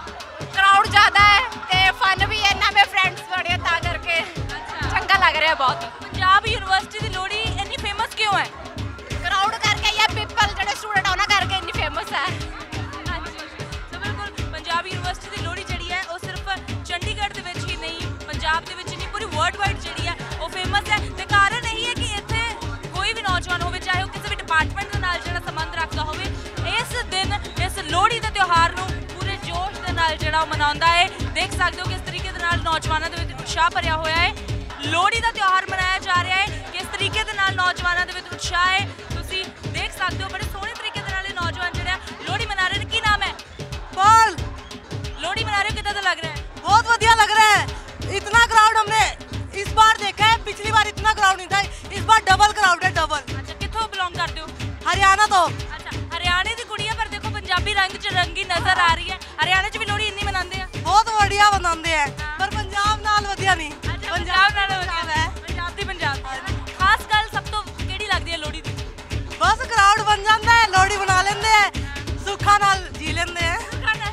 ਕਰਾਊਡ ਜ਼ਿਆਦਾ ਹੈ ਤੇ ਫਨ ਵੀ ਇੰਨਾ, ਮੇਰੇ ਫਰੈਂਡਸ ਬੜੇ ਤਾਂ ਕਰਕੇ ਅੱਛਾ ਚੰਗਾ ਲੱਗ ਰਿਹਾ ਬਹੁਤ। ਪੰਜਾਬ ਯੂਨੀਵਰਸਿਟੀ ਦੀ ਲੋਹੜੀ ਇੰਨੀ ਫੇਮਸ ਕਿਉਂ ਹੈ? ਕਰਾਊਡ ਕਰਕੇ ਜਾਂ ਪੀਪਲ ਜਿਹੜੇ ਸਟੂਡੈਂਟ ਉਹਨਾਂ ਕਰਕੇ ਇੰਨੀ ਫੇਮਸ ਹੈ। ਹਾਂਜੀ ਸੋ ਬਿਲਕੁਲ ਪੰਜਾਬ ਯੂਨੀਵਰਸਿਟੀ ਦੀ ਲੋਹੜੀ ਜਿਹੜੀ ਹੈ ਉਹ ਸਿਰਫ ਚੰਡੀਗੜ੍ਹ ਦੇ ਵਿੱਚ ਹੀ ਨਹੀਂ, ਪੰਜਾਬ ਦੇ ਵਿੱਚ ਨਹੀਂ, ਪੂਰੀ ਵਰਲਡ ਵਾਈਡ ਜਿਹੜੀ ਹੈ ਉਹ ਫੇਮਸ ਹੈ। ਤੇ ਕਾਰਨ ਇਹੀ ਹੈ ਕਿ ਇੱਥੇ ਕੋਈ ਵੀ ਨੌਜਵਾਨ ਹੋਵੇ ਚਾਹੇ ਉਹ ਕਿਸੇ ਵੀ ਡਿਪਾਰਟਮੈਂਟ ਦੇ ਨਾਲ ਜਿਹੜਾ ਸੰਬੰਧ ਰੱਖਦਾ ਹੋਵੇ, ਇਸ ਦਿਨ ਇਸ ਲੋਹੜੀ ਦੇ ਤਿਉਹਾਰ ਨੂੰ ਪੂਰੇ ਜੋਸ਼ ਦੇ ਨਾਲ ਜਿਹੜਾ ਉਹ ਮਨਾਉਂਦਾ ਹੈ। ਦੇਖ ਸਕਦੇ ਹੋ ਕਿਸ ਤਰੀਕੇ ਦੇ ਨਾਲ ਨੌਜਵਾਨਾਂ ਦੇ ਵਿੱਚ ਉਤਸ਼ਾਹ ਭਰਿਆ ਹੋਇਆ ਹੈ। ਲੋਹੜੀ ਦਾ ਤਿਉਹਾਰ ਮਨਾਇਆ ਜਾ ਰਿਹਾ ਹੈ, ਕਿਸ ਤਰੀਕੇ ਦੇ ਨਾਲ ਨੌਜਵਾਨਾਂ ਦੇ ਵਿੱਚ ਉਤਸ਼ਾਹ ਹੈ ਤੁਸੀਂ ਦੇਖ ਸਕਦੇ ਹੋ। ਬੜੇ ਸੋਹਣੇ ਤਰੀਕੇ ਦੇ ਨਾਲ ਇਹ ਨੌਜਵਾਨ ਜਿਹੜਾ ਲੋਹੜੀ ਮਨਾ ਰਹੇ ਨੇ। ਕੀ ਨਾਮ ਹੈ? बोल। ਲੋਹੜੀ ਮਨਾ ਰਹੇ ਹੋ, ਕਿੱਦਾਂ ਦਾ ਲੱਗ ਰਿਹਾ ਹੈ? बहुत बढ़िया लग रहा है। इतना क्राउड हमने इस बार देखा है, पिछली बार इतना क्राउड नहीं था, इस बार डबल क्राउड है, डबल। ਅੱਛਾ ਕਿੱਥੋਂ ਬਿਲੋਂਗ ਕਰਦੇ ਹੋ? हरियाणा तो ਅੱਛਾ ਹਰਿਆਣੇ ਦੀ ਕੁੜੀ ਹੈ ਪਰ ਦੇਖੋ ਪੰਜਾਬੀ ਰੰਗ 'ਚ ਰੰਗੀ ਨਜ਼ਰ ਆ ਰਹੀ ਹੈ। ਹਰਿਆਣੇ 'ਚ ਵੀ ਲੋਹੜੀ ਇੰਨੀ ਮਨਾਉਂਦੇ ਆ? बहुत बढ़िया बनाते हैं पर पंजाब नाल वधिया नहीं। ਅੱਛਾ ਪੰਜਾਬ ਨਾਲ ਵਧੀਆ ਹੈ। ਪੰਜਾਬ ਦੀ ਪੰਜਾਬ ਖਾਸ ਗੱਲ ਸਭ ਤੋਂ ਕਿਹੜੀ ਲੱਗਦੀ ਹੈ ਲੋਹੜੀ ਦੀ? बस क्राउड बन जाता है, लोहड़ी बना लेंदे हैं, सुखा नाल जी लेंदे हैं।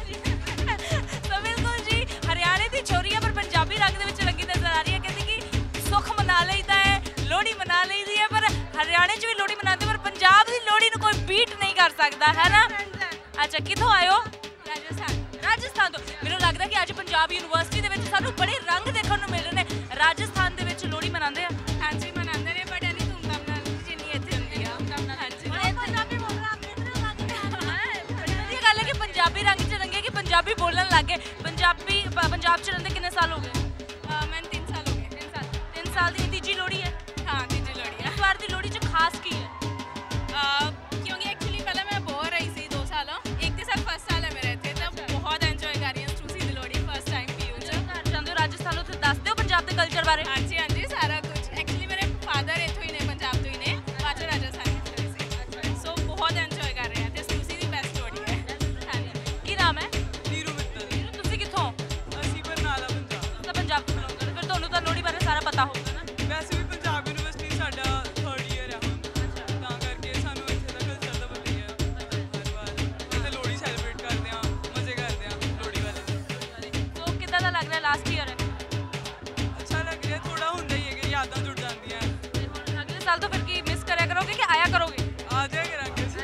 ਸੋ ਬਿਲਕੁਲ ਜੀ ਹਰਿਆਣੇ ਦੀ ਛੋਰੀ ਹੈ ਪਰ ਪੰਜਾਬੀ ਰੰਗ ਦੇ ਵਿੱਚ ਰੰਗੀ ਨਜ਼ਰ ਆ ਰਹੀ ਹੈ। ਕਹਿੰਦੀ ਕਿ ਸੁੱਖ ਮਨਾ ਲਈਦਾ ਹੈ कर सकता है ना। अच्छा कितों आए हो? राजस्थान। राजस्थान तो मैनूं लगदा कि अज पंजाब यूनिवर्सिटी दे विच सानूं बड़े रंग देखण नूं मिल रहे ने। राजस्थान दे विच लोहड़ी मनांदे आ? हाँ जी मनांदे ने, बट इन्नी धूमधाम नाल जिन्नी इत्थे हुंदी आ। हाँ जी पंजाबी बोलना ये गल है कि पंजाबी रंग च रंगे कि पंजाबी बोलण लग गए। पंजाबी पंजाब च रहिंदे किन्ने साल हो गए? मैंने तीन साल हो गए। तीन साल तीन साल दी तीजी लोहड़ी है? हाँ तीजी लोहड़ी है। इस बार दी लोहड़ी च खास की है? क्योंकि एक्चुअली पहले मैं बोर रही थी दो साल, एक के साथ फर्स्ट साल है मेरे थे, तब बहुत एंजॉय कर रही हूँ टूसी दी लोहड़ी फर्स्ट टाइम की हूँ। घर जांदे हो राजस्थान, उत्थे दस दिओ पंजाब दे कल्चर बारे? हाँ जी हाँ जी सारा कुछ। एक्चुअली मेरे फादर इत्थों ही ने, पंजाब तो ही ने, बाद राजस्थान की, सो बहुत एंजॉय कर रहे हैं ते टूसी दी बेस्ट लोहड़ी है। हाँ जी। की नाम है? नीरू मित्तल। नीरू तुसी कित्थों? ਅਸੀਂ ਬਰਨਾਲਾ ਪੰਜਾਬ। ਤਾਂ ਪੰਜਾਬ ਤੋਂ ਬਿਲੋਂਗ ਕਰਦੇ, ਫਿਰ ਤੁਹਾਨੂੰ ਤਾਂ ਲੋਹੜੀ ਬਾਰੇ ਸਾਰਾ ਪਤਾ ਹੋਊਗਾ ਨਾ? ਵੈਸੇ ਵੀ ਪੰਜਾਬ ਯੂਨੀਵਰਸਿਟੀ ਸਾਡਾ ਥਰਡ ਈਅਰ ਆ ਹੁਣ, ਤਾਂ ਕਰਕੇ ਸਾਨੂੰ ਇੱਥੇ ਦਾ ਕਲਚਰ ਦਾ ਪਤਾ ਹੀ ਹੈ। ਹਰ ਵਾਰ ਇੱਥੇ ਲੋਹੜੀ ਸੈਲੀਬ੍ਰੇਟ ਕਰਦੇ ਆ, ਮਜ਼ੇ ਕਰਦੇ ਆ ਲੋਹੜੀ ਵਾਲੇ ਦਿਨ। ਸੋ ਕਿੱਦਾਂ ਦਾ ਲੱਗ ਰਿਹਾ ਲਾਸਟ ਈਅਰ ਹੈ? ਅੱਛਾ ਲੱਗ ਰਿਹਾ, ਥੋੜਾ ਹੁੰਦਾ ਹੀ ਹੈ ਕਿ ਯਾਦਾਂ ਜੁੜ ਜਾਂਦੀਆਂ। ਅਗਲੇ ਸਾਲ ਤੋਂ ਫਿਰ ਕੀ ਮਿਸ ਕਰਿਆ ਕਰੋਗੇ ਕਿ ਆਇਆ ਕਰੋਗੇ? ਆ ਜਾਇਆ ਕਰਾਂਗੇ ਅਸੀਂ।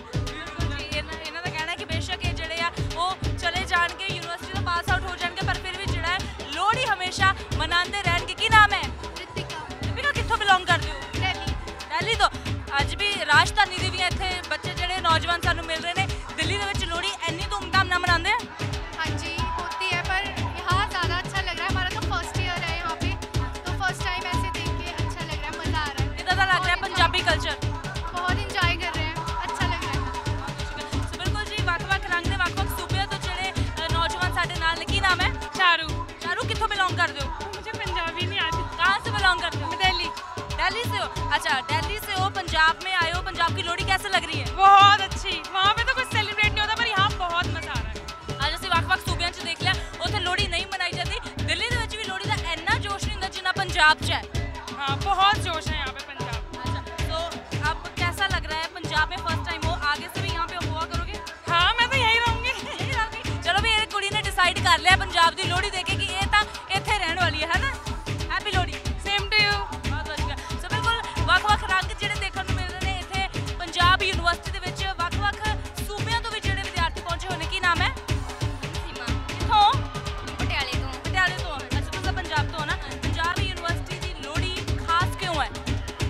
ਇਹਨਾਂ ਇਹਨਾਂ ਦਾ ਕਹਿਣਾ ਹੈ ਕਿ ਬੇਸ਼ੱਕ ਇਹ ਜਿਹੜੇ ਆ ਉਹ ਚਲੇ ਜਾਣਗੇ, ਯੂਨੀਵਰਸਿਟੀ ਤੋਂ ਪਾਸ ਆਊਟ ਹੋ ਜਾਣਗੇ, ਪਰ ਫਿਰ ਵੀ ਜਿਹੜਾ ਹੈ ਲੋਹੜੀ ਹਮੇਸ਼ਾ ਮਨਾਉਂਦੇ ਰਹਿਣਗੇ। ਕੀ ਨਾਮ ਹੈ? ਰਿਤਿਕਾ। ਰਿਤਿਕਾ ਕਿੱਥੋਂ ਬਿਲੋਂਗ ਕਰਦੇ ਹੋ? ਦਿੱਲੀ। ਦਿੱਲੀ ਤੋਂ। ਅੱਜ ਵੀ ਰਾਜਧਾਨੀ ਦੇ ਵੀ ਇੱਥੇ ਬੱਚੇ ਜਿਹੜੇ ਨੌਜਵਾਨ ਸਾਨੂੰ ਮਿਲ ਰਹੇ ਨੇ। ਦਿੱਲੀ ਦੇ ਵਿੱਚ ਲੋਹੜੀ ਇੰਨੀ ਧੂਮਧਾਮ ਨਾਲ ਮਨਾਉਂਦੇ ਆ? हाँ जी होती है, पर यहाँ ज़्यादा अच्छा लग रहा है। हमारा तो फर्स्ट ईयर है यहाँ पे, तो फर्स्ट टाइम ऐसे देख के अच्छा लग रहा है, मज़ा आ रहा है। ਕਿੱਦਾਂ ਦਾ ਲੱਗ ਰਿਹਾ ਪੰਜਾਬੀ ਕਲਚਰ? बहुत इंजॉय कर रहे हैं, अच्छा लग रहा है। ਸੋ ਬਿਲਕੁਲ ਜੀ, ਵੱਖ-ਵੱਖ ਰੰਗ ਦੇ ਵੱਖ-ਵੱਖ ਸੂਬਿਆਂ ਤੋਂ ਜਿਹੜੇ ਅ, ਨੌਜਵਾਨ ਸਾਡੇ ਨਾਲ ਨੇ। ਕੀ ਨਾਮ ਹੈ? चारू। चारू कित्थों बिलोंग करते हो? मुझे पंजाबी नहीं आती। कहाँ से बिलोंग करते हो? दिल्ली। दिल्ली से हो? अच्छा दिल्ली से हो, पंजाब में आए हो। पंजाब की लोहड़ी कैसे लग रही है? बहुत अच्छी। वहाँ पे तो कुछ सेलिब्रेट नहीं होता, पर यहाँ बहुत मज़ा आ रहा है। ਅੱਜ ਅਸੀਂ ਵੱਖ-ਵੱਖ ਸੂਬਿਆਂ 'ਚ ਦੇਖ ਲਿਆ, ਉੱਥੇ ਲੋਹੜੀ ਨਹੀਂ ਮਨਾਈ ਜਾਂਦੀ। ਦਿੱਲੀ ਦੇ ਵਿੱਚ ਵੀ ਲੋਹੜੀ ਦਾ ਇੰਨਾ ਜੋਸ਼ ਨਹੀਂ ਹੁੰਦਾ ਜਿੰਨਾ ਪੰਜਾਬ 'ਚ है। हाँ बहुत जोश है यहाँ पे पंजाब। अच्छा तो अब कैसा लग रहा है? पंजाब में फर्स्ट टाइम हो, आगे से भी यहाँ पे हुआ करोगे? हाँ मैं तो यही रहूँगी। यही रहोगे? चलो भी ਇਹ ਕੁੜੀ ਨੇ ਡਿਸਾਈਡ ਕਰ ਲਿਆ ਪੰਜਾਬ ਦੀ ਲੋਹੜੀ ਦੇਖ ਕੇ ਕਿ ਇਹ ਤਾਂ ਇੱਥੇ ਰਹਿਣ ਵਾਲੀ ਹੈ, ਹੈ ਨਾ? Happy Lohri. Same to you. ਬਹੁਤ ਵਧੀਆ। ਸੋ ਬਿਲਕੁਲ ਵੱਖ-ਵੱਖ ਰੰਗ ਜਿਹੜੇ ਦੇਖਣ ਨੂੰ ਮਿਲ ਰਹੇ ਨੇ ਇੱਥੇ ਪੰਜਾਬ ਯੂਨੀਵਰਸਿਟੀ ਦੇ ਵਿੱਚ। ਵੱਖ-ਵੱਖ ਸੂਬਿਆਂ ਤੋਂ ਵੀ ਜਿਹੜੇ ਵਿਦਿਆਰਥੀ ਪਹੁੰਚੇ ਹੋਏ ਨੇ। ਕੀ ਨਾਮ ਹੈ? सीमा। ਕਿੱਥੋਂ? पटियाले तो। ਪਟਿਆਲੇ ਤੋਂ। ਅੱਛਾ ਤੁਸੀਂ ਤਾਂ ਪੰਜਾਬ ਤੋਂ ਹੋ ਨਾ। ਪੰਜਾਬ ਯੂਨੀਵਰਸਿਟੀ ਦੀ ਲੋਹੜੀ ਖਾਸ ਕਿਉਂ ਹੈ?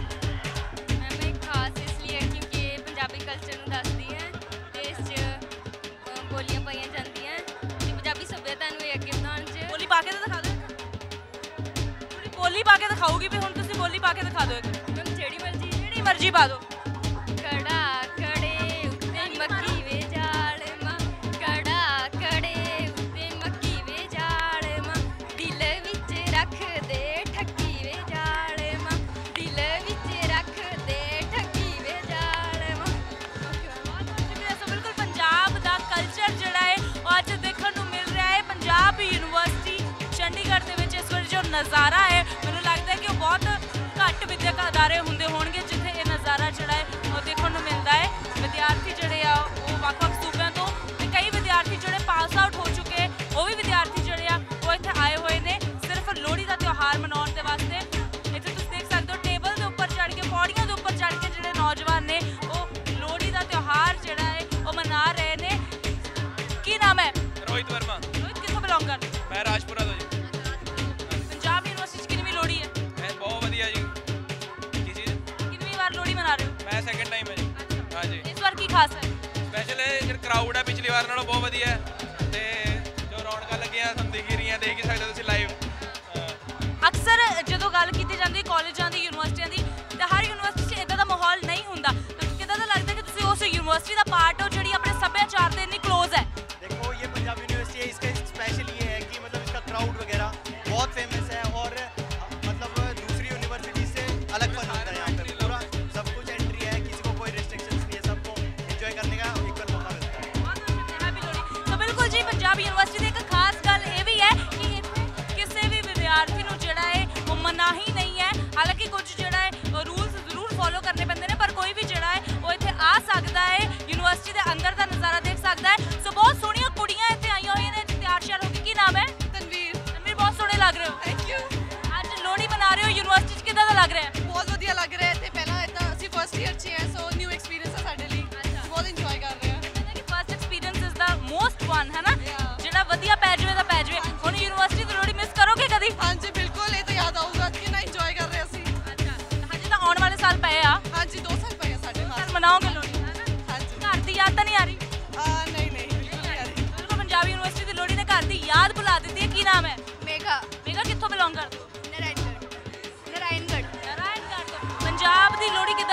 मैम एक खास इसलिए क्योंकि पंजाबी कल्चर ਨੂੰ ਦੱਸਦੀ ਹੈ, ਦੇਸ਼ 'ਚ ਅ, ਬੋਲੀਆਂ ਪਾਈਆਂ ਜਾਂਦੀਆਂ ਤੇ ਪੰਜਾਬੀ ਸੱਭਿਅਤਾ ਨੂੰ ਇਹ ਅੱਗੇ ਵਧਾਉਣ 'ਚ। ਬੋਲੀ ਪਾ ਕੇ ਤਾਂ ਦਿਖਾ ਦਿਓ। ਪੂਰੀ ਬੋਲੀ ਪਾ ਕੇ ਦਿਖਾਊਗੀ ਵੀ ਹੁਣ ਤੁਸੀਂ ਬੋਲੀ ਪਾ ਕੇ ਦਿਖਾ ਦਿਓ ਇੱਕ। ਮੈਮ ਜਿਹੜੀ ਮਰਜ਼ੀ। ਜਿਹੜੀ ਮਰਜ਼ੀ ਪਾ ਦਿਓ। ਕੜਾ ਕੜੇ ਉੱਤੇ ਮੱਕੀ ਵੇ ਜਾਲ ਮਾਂ, ਕੜਾ ਕੜੇ ਉੱਤੇ ਮੱਕੀ ਵੇ ਜਾਲ ਮਾਂ, ਦਿਲ ਵਿੱਚ ਰੱਖ ਦੇ ਠੱਗੀ ਵੇ ਜਾਲ ਮਾਂ, ਦਿਲ ਵਿੱਚ ਰੱਖ ਦੇ ਠੱਗੀ ਵੇ ਜਾਲ ਮਾਂ। ਸੋ ਬਿਲਕੁਲ ਪੰਜਾਬ ਦਾ ਕਲਚਰ ਜਿਹੜਾ ਹੈ ਉਹ ਅੱਜ ਦੇਖਣ ਨੂੰ ਮਿਲ ਰਿਹਾ ਹੈ ਪੰਜਾਬ ਯੂਨੀਵਰਸਿਟੀ ਚੰਡੀਗੜ੍ਹ ਦੇ ਵਿੱਚ। ਇਸ ਵੇਲੇ ਜੋ ਨਜ਼ਾਰਾ ਹੈ ਮੈਨੂੰ ਲੱਗਦਾ ਹੈ ਕਿ ਉਹ ਬਹੁਤ ਘੱਟ ਵਿਦਿਅਕ ਅਦਾਰੇ ਹੁੰਦੇ ਹੋਣਗੇ ਜਿੱਥੇ ਇਹ ਨਜ਼ਾਰਾ ਜਿਹੜਾ ਹੈ ਉਹ ਦੇਖਣ ਨੂੰ ਮਿਲਦਾ ਹੈ। ਵਿਦਿਆਰਥੀ ਜਿਹੜੇ ਆ ਉਹ ਵੱਖ-ਵੱਖ ਸੂਬਿਆਂ ਤੋਂ ਤੇ ਕਈ ਵਿਦਿਆਰਥੀ ਜਿਹੜੇ ਪਾਸ ਆਊਟ ਹੋ ਚੁੱਕੇ, ਉਹ ਵੀ ਵਿਦਿਆਰਥੀ ਜਿਹੜੇ ਆ ਉਹ ਇੱਥੇ ਆਏ ਹੋਏ ਨੇ ਸਿਰਫ ਲੋਹੜੀ ਦਾ ਤਿਉਹਾਰ ਮਨਾਉਣ ਦੇ ਵਾਸਤੇ। ਇੱਥੇ ਤੁਸੀਂ ਦੇਖ ਸਕਦੇ ਹੋ ਟੇਬਲ ਦੇ ਉੱਪਰ ਚੜ੍ਹ ਕੇ, ਪੌੜੀਆਂ ਦੇ ਉੱਪਰ ਚੜ੍ਹ ਕੇ ਜਿਹੜੇ ਨੌਜਵਾਨ ਨੇ ਉਹ ਲੋਹੜੀ ਦਾ ਤਿਉਹਾਰ ਜਿਹੜਾ ਹੈ ਉਹ ਮਨਾ ਰਹੇ ਨੇ। ਕੀ ਨਾਮ ਹੈ? ਰੋਹਿਤ ਵਰਮਾ। ਰੋਹਿਤ ਕਿੱਥੋਂ ਬਿਲੋਂਗ ਕਰਦੇ? ਮੈਂ ਰਾਜਪੁਰਾ ਤੋਂ ਜੀ। ਪੰਜਾਬ ਯੂਨੀਵਰਸਿਟੀ 'ਚ ਕਿੰਨੀ ਲੋਹੜੀ ਹੈ? ਮੈਂ ਬਹੁਤ ਵਧੀਆ ਜੀ। ਕੀ ਚੀਜ਼? ਕਿੰਨੀ ਵਾਰ ਲੋਹੜੀ ਮਨਾ ਰਹੇ ਹੋ? ਮੈਂ ਸੈਕਿੰਡ ਟਾਈਮ ਹੈ ਜੀ। ਹਾਂਜੀ। ਇਸ ਵਾਰ ਕੀ ਖਾਸ ਹੈ? ਸਪੈਸ਼ਲ ਇਹ ਜਿਹੜਾ ਕਰਾਊਡ ਹੈ ਪਿਛਲੀ ਵਾਰ ਨਾਲੋਂ ਬਹੁਤ ਵਧੀਆ ਹੈ ਤੇ ਜੋ ਰੌਣਕਾਂ ਲੱਗੀਆਂ ਤੁਹਾਨੂੰ ਦਿਖ ਹੀ ਰਹੀਆਂ, ਦੇਖ ਹੀ ਸਕਦੇ ਹੋ ਤੁਸੀਂ ਲਾਈਵ। ਅਕਸਰ ਜਦੋਂ ਗੱਲ ਕੀਤੀ ਜਾਂਦੀ ਕਾਲਜਾਂ ਦੀ, ਯੂਨੀਵਰਸਿਟੀਆਂ ਦੀ, ਤਾਂ ਹਰ ਯੂਨੀਵਰਸਿਟੀ 'ਚ ਇਦਾਂ ਦਾ ਮਾਹੌਲ ਨਹੀਂ ਹੁੰਦਾ। ਤਾਂ ਕਿੱਦਾਂ ਦਾ ਲੱਗਦਾ ਕਿ ਤੁਸੀਂ ਉਸ ਯੂਨੀਵਰਸਿਟੀ ਦਾ ਪਾਰਟ ਹੋ ਜਿਹੜੀ ਆਪਣੇ ਸੱਭਿਆਚਾਰ ਦੇ ਇੰਨੀ ਕਲੋਜ਼ ਹੈ? देखो ये पंजाब यूनिवर्सिटी है, इसका स्पेशल ये है कि मतलब इसका क्राउड वगैरह बहुत फेमस है और मतलब दूसरी यूनिवर्सिटी से अलग फन होता है यहाँ पे। पूरा सब कुछ एंट्री है, किसी को कोई रिस्ट्रिक्शंस नहीं है, सबको एंजॉय करने का इक्वल मौका मिलता है। हैप्पी लोहड़ी। तो बिल्कुल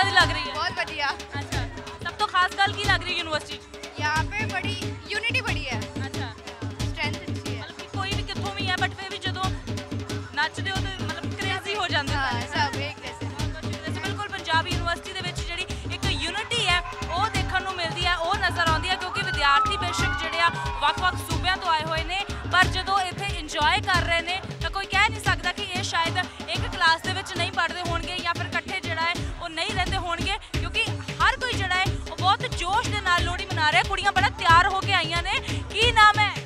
ਕਿੱਦਾਂ ਦੀ ਲੱਗ ਰਹੀ ਹੈ? बहुत बढ़िया। ਅੱਛਾ, ਸਭ ਤੋਂ ਖਾਸ ਗੱਲ ਕੀ ਲੱਗ ਰਹੀ ਹੈ ਯੂਨੀਵਰਸਿਟੀ 'ਚ? यहाँ पे बड़ी यूनिटी बड़ी है, ਅੱਛਾ, स्ट्रेंथ अच्छी है। ਮਤਲਬ ਕਿ ਕੋਈ ਵੀ ਕਿੱਥੋਂ ਵੀ ਹੈ, ਬਟ ਫਿਰ ਵੀ ਜਦੋਂ ਨੱਚਦੇ ਹੋ ਤਾਂ ਮਤਲਬ ਕ੍ਰੇਜ਼ੀ ਹੋ ਜਾਂਦੇ हाँ ਸਾਰੇ। सब एक जैसे। ਵੈਸੇ ਬਿਲਕੁਲ ਪੰਜਾਬ ਯੂਨੀਵਰਸਿਟੀ ਦੇ ਵਿੱਚ ਜਿਹੜੀ ਇੱਕ ਯੂਨਿਟੀ ਹੈ ਉਹ ਦੇਖਣ ਨੂੰ ਮਿਲਦੀ ਹੈ, ਉਹ ਨਜ਼ਰ ਆਉਂਦੀ ਹੈ, ਕਿਉਂਕਿ ਵਿਦਿਆਰਥੀ ਬੇਸ਼ੱਕ ਜਿਹੜੇ ਆ ਵੱਖ-ਵੱਖ ਸੂਬਿਆਂ ਤੋਂ ਆਏ ਹੋਏ ਨੇ, ਪਰ ਜਦੋਂ ਇੱਥੇ ਇੰਜੋਏ ਕਰ ਰਹੇ ਨੇ ਤਾਂ ਕੋਈ ਕਹਿ ਨਹੀਂ ਸਕਦਾ ਕਿ ਇਹ ਸ਼ਾਇਦ ਇੱਕ ਕਲਾਸ ਦੇ ਵਿੱਚ ਨਹੀਂ ਪੜ੍ਹਦੇ ਹੋਣਗੇ ਜਾਂ ਫਿਰ ਇਕੱਠੇ ਜਿਹੜਾ ਹੈ ਉਹ ਨਹੀਂ ਰਹਿੰਦੇ ਹੋਣਗੇ, ਕਿਉਂਕਿ ਹਰ ਕੋਈ ਜਿਹੜਾ ਹੈ ਉਹ ਬਹੁਤ ਜੋਸ਼ ਦੇ ਨਾਲ ਲੋਹੜੀ ਮਨਾ ਰਿਹਾ। ਕੁੜੀਆਂ ਬੜਾ ਤਿਆਰ ਹੋ ਕੇ ਆਈਆਂ ਨੇ। ਕੀ ਨਾਮ ਹੈ?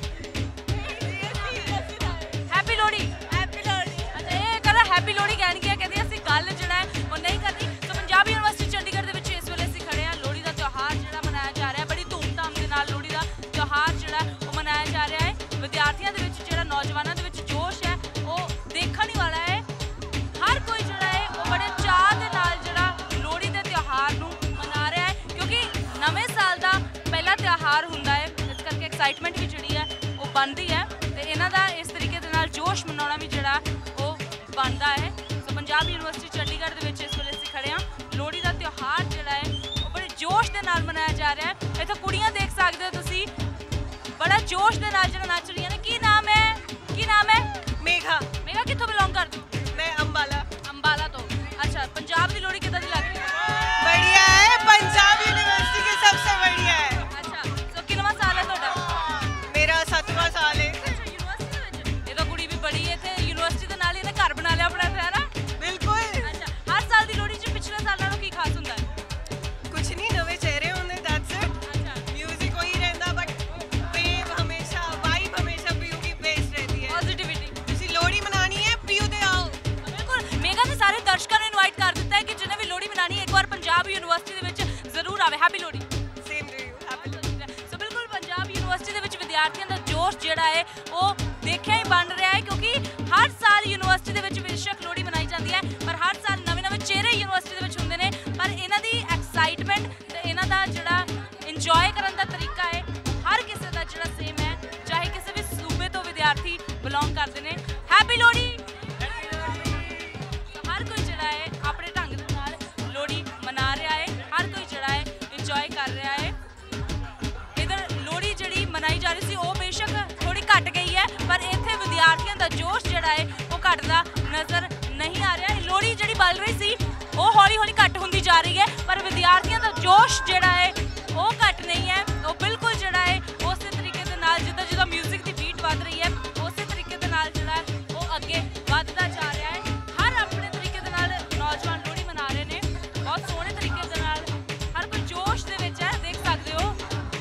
ਹੈਪੀ ਲੋਹੜੀ। ਹੈਪੀ ਲੋਹੜੀ। ਅੱਛਾ, ਇਹ ਕਹਿੰਦਾ ਹੈਪੀ ਲੋਹੜੀ ਕਹਿਣ ਗਿਆ, ਕਹਿੰਦੀ ਅਸੀਂ ਗੱਲ ਜਿਹੜਾ ਹੈ ਉਹ ਨਹੀਂ ਕਰਨੀ। ਸੋ ਪੰਜਾਬ ਯੂਨੀਵਰਸਿਟੀ ਚੰਡੀਗੜ੍ਹ ਦੇ ਵਿੱਚ ਇਸ ਵੇਲੇ ਅਸੀਂ ਖੜੇ ਹਾਂ। ਲੋਹੜੀ ਦਾ ਤਿਉਹਾਰ ਜਿਹੜਾ ਮਨਾਇਆ ਜਾ ਰਿਹਾ, ਬੜੀ ਧੂਮਧਾਮ ਦੇ ਨਾਲ ਲੋਹੜੀ ਦਾ ਤਿਉਹਾਰ ਜਿਹੜਾ ਉਹ ਮਨਾਇਆ ਜਾ ਰਿਹਾ ਹੈ। ਵਿਦਿਆਰਥੀਆਂ ਦੇ ਵਿੱਚ ਜਿਹੜਾ ਨੌਜਵਾਨਾਂ ਦੇ ਵਿੱਚ ਜੋਸ਼ ਹੈ ਉਹ ਦੇਖਣ ਹੀ ਵਾਲਾ ਹੈ। ਹਰ ਕੋਈ ਜਿਹੜਾ ਹੈ ਉਹ ਬੜੇ ਚਾਅ ਦੇ ਨਾਲ ਜਿਹੜਾ ਲੋਹੜੀ ਦੇ ਤਿਉਹਾਰ ਨੂੰ ਮਨਾ ਰਿਹਾ ਹੈ, ਕਿਉਂਕਿ ਨਵੇਂ ਸਾਲ ਦਾ ਪਹਿਲਾ ਤਿਉਹਾਰ ਹੁੰਦਾ ਹੈ, ਇਸ ਕਰਕੇ ਐਕਸਾਈਟਮੈਂਟ ਵੀ ਜਿਹੜੀ ਹੈ ਉਹ ਬਣਦੀ ਹੈ ਤੇ ਇਹਨਾਂ ਦਾ ਇਸ ਤਰੀਕੇ ਦੇ ਨਾਲ ਜੋਸ਼ ਮਨਾਉਣਾ ਵੀ ਜਿਹੜਾ ਉਹ ਬਣਦਾ ਹੈ। ਸੋ ਪੰਜਾਬ ਯੂਨੀਵਰਸਿਟੀ ਚੰਡੀਗੜ੍ਹ ਦੇ ਵਿੱਚ ਇਸ ਵੇਲੇ ਅਸੀਂ ਖੜੇ ਹਾਂ। ਲੋਹੜੀ ਦਾ ਤਿਉਹਾਰ ਜਿਹੜਾ ਹੈ ਉਹ ਬੜੇ ਜੋਸ਼ ਦੇ ਨਾਲ ਮਨਾਇਆ ਜਾ ਰਿਹਾ ਹੈ। ਇੱਥੇ ਕੁੜੀਆਂ ਦੇਖ ਸਕਦੇ ਹੋ ਤੁਸੀਂ, ਬੜਾ ਜੋਸ਼ ਦੇ ਨਾਲ ਜਿਹੜਾ ਨੱਚ ਰਹੀਆਂ ਨੇ। ਕੀ ਨਾਮ ਹੈ? ਕੀ ਨਾਮ ਹੈ? मेघा। ਮੇਗਾ ਕਿੱਥੋਂ ਬਿਲੋਂਗ ਕਰਦੇ ਹੋ? मैं अंबाला। ਅੰਬਾਲਾ ਤੋਂ। ਅੱਛਾ, ਪੰਜਾਬ ਦੀ ਲੋਹੜੀ ਕਿੱਦਾਂ ਦੀ ਲੱਗ ਰਹੀ ਹੈ? बढ़िया है, पंजाब यूनिवर्सिटी की सबसे बढ़िया है। ਅੱਛਾ, ਸੋ ਕਿੰਨਵਾਂ ਸਾਲ ਹੈ ਤੁਹਾਡਾ? मेरा सातवां साल है। ਅੱਛਾ, ਯੂਨੀਵਰਸਿਟੀ ਦੇ ਵਿੱਚ? ਇਹ ਤਾਂ ਕੁੜੀ ਵੀ ਬੜੀ ਹੈ ਇੱਥੇ ਯੂਨੀਵਰਸਿਟੀ ਦੇ ਨਾਲ ਹੀ ਇਹਨੇ ਘਰ ਬਣਾ ਲਿਆ ਆਪਣਾ ਇੱਥੇ, ਹੈ ਨਾ? बिल्कुल। ਅੱਛਾ, ਹਰ ਸਾਲ ਦੀ ਲੋਹੜੀ 'ਚ ਪਿਛਲੇ ਸਾਲ ਨਾਲੋਂ ਕੀ ਖਾਸ ਹੁੰਦਾ ਹੈ? कुछ नहीं, नवे चेहरे होंगे, that's it। ਅੱਛਾ, म्यूजिक वही रहता, बट वेव हमेशा, वाइब हमेशा पीयू की बेस्ट रहती है। ਪੋਜ਼ਿਟਿਵਿਟੀ। तुसी लोहड़ी मनानी है, पीयू दे आओ। ਬਿਲਕੁਲ, ਮੇਗਾ ਨੇ ਸਾਰੇ ਦਰਸ਼ਕਾਂ ਨੂੰ ਇਨਵਾਈਟ ਕਰ ਦਿੱਤਾ ਹੈ ਕਿ ਜਿਹਨੇ ਵੀ ਲੋਹੜੀ ਮਨਾਣੀ ਹੈ ਇੱਕ ਵਾਰ ਪੰਜਾਬ ਯੂਨੀਵਰਸਿਟੀ ਦੇ ਵਿੱਚ ਜ਼ਰੂਰ ਆਵੇ। Happy Lohri. Same to you, happy. So ਬਿਲਕੁਲ ਪੰਜਾਬ ਯੂਨੀਵਰਸਿਟੀ ਦੇ ਵਿੱਚ ਵਿਦਿਆਰਥੀਆਂ ਦਾ ਜੋਸ਼ ਜਿਹੜਾ ਹੈ ਉਹ ਦੇਖਿਆ ਹੀ ਬਣ ਰਿਹਾ ਹੈ, ਕਿਉਂਕਿ ਹਰ ਸਾਲ ਯੂਨੀਵਰਸਿਟੀ ਦੇ ਵਿੱਚ ਬੇਸ਼ੱਕ ਲੋਹੜੀ ਮਨਾਈ ਜਾਂਦੀ ਹੈ, ਪਰ ਹਰ ਸਾਲ ਨਵੇਂ-ਨਵੇਂ ਚਿਹਰੇ ਯੂਨੀਵਰਸਿਟੀ ਦੇ ਵਿੱਚ ਹੁੰਦੇ ਨੇ, ਪਰ ਇਹਨਾਂ ਦੀ ਐਕਸਾਈਟਮੈਂਟ ਤੇ ਇਹਨਾਂ ਦਾ ਜਿਹੜਾ ਇੰਜੋਏ ਕਰਨ ਦਾ ਤਰੀਕਾ ਹੈ ਹਰ ਕਿਸੇ ਦਾ ਜਿਹੜਾ ਸੇਮ ਹੈ, ਚਾਹੇ ਕਿਸੇ ਵੀ ਸੂਬੇ ਤੋਂ ਵਿਦਿਆਰਥੀ ਬਿਲੋਂਗ ਕਰਦੇ ਨੇ। ਹੈਪੀ ਲੋਹੜੀ। ਹਰ ਕੋਈ ਜਿਹੜਾ ਹੈ ਆਪਣੇ ਢੰਗ ਦੇ ਨਾਲ ਲੋਹੜੀ ਮਨਾ ਰਿਹਾ ਹੈ, ਹਰ ਕੋਈ ਜਿਹੜਾ ਹੈ ਇੰਜੋਏ ਕਰ ਰਿਹਾ ਹੈ। ਇਧਰ ਲੋਹੜੀ ਜਿਹੜੀ ਮਨਾਈ ਜਾ ਰਹੀ ਸੀ ਉਹ ਬੇਸ਼ੱਕ ਥੋੜੀ ਘਟ ਗਈ ਹੈ, ਪਰ ਇੱਥੇ ਵਿਦਿਆਰਥੀਆਂ ਦਾ ਜੋਸ਼ ਜਿਹੜਾ ਹੈ ਉਹ ਘਟਦਾ ਨਜ਼ਰ ਨਹੀਂ ਆ ਰਿਹਾ। ਲੋਹੜੀ ਜਿਹੜੀ ਬਲ ਰਹੀ ਸੀ ਉਹ ਹੌਲੀ-ਹੌਲੀ ਘਟ ਹੁੰਦੀ ਜਾ ਰਹੀ ਹੈ, ਪਰ ਵਿਦਿਆਰਥੀਆਂ ਦਾ ਜੋਸ਼ ਜਿਹੜਾ ਹੈ ਉਹ ਘਟ ਨਹੀਂ ਹੈ। ਉਹ ਬਿਲਕੁਲ ਜਿਹੜਾ ਹੈ ਉਸੇ ਤਰੀਕੇ ਦੇ ਨਾਲ ਜਿੱਦਾਂ ਜਿੱਦਾਂ ਮਿਊਜ਼ਿਕ ਦੀ ਬੀਟ ਵੱਧ ਰਹੀ ਹੈ ਉਸੇ ਤਰੀਕੇ ਦੇ ਨਾਲ ਜਿਹੜਾ ਹੈ ਉਹ ਅੱਗੇ ਵੱਧਦਾ ਜਾ ਰਿਹਾ ਹੈ। ਹਰ ਆਪਣੇ ਤਰੀਕੇ ਦੇ ਨਾਲ ਨੌਜਵਾਨ ਲੋਹੜੀ ਮਨਾ ਰਹੇ ਨੇ, ਬਹੁਤ ਸੋਹਣੇ ਤਰੀਕੇ ਦੇ ਨਾਲ, ਹਰ ਕੋਈ ਜੋਸ਼ ਦੇ ਵਿੱਚ ਹੈ, ਦੇਖ ਸਕਦੇ ਹੋ।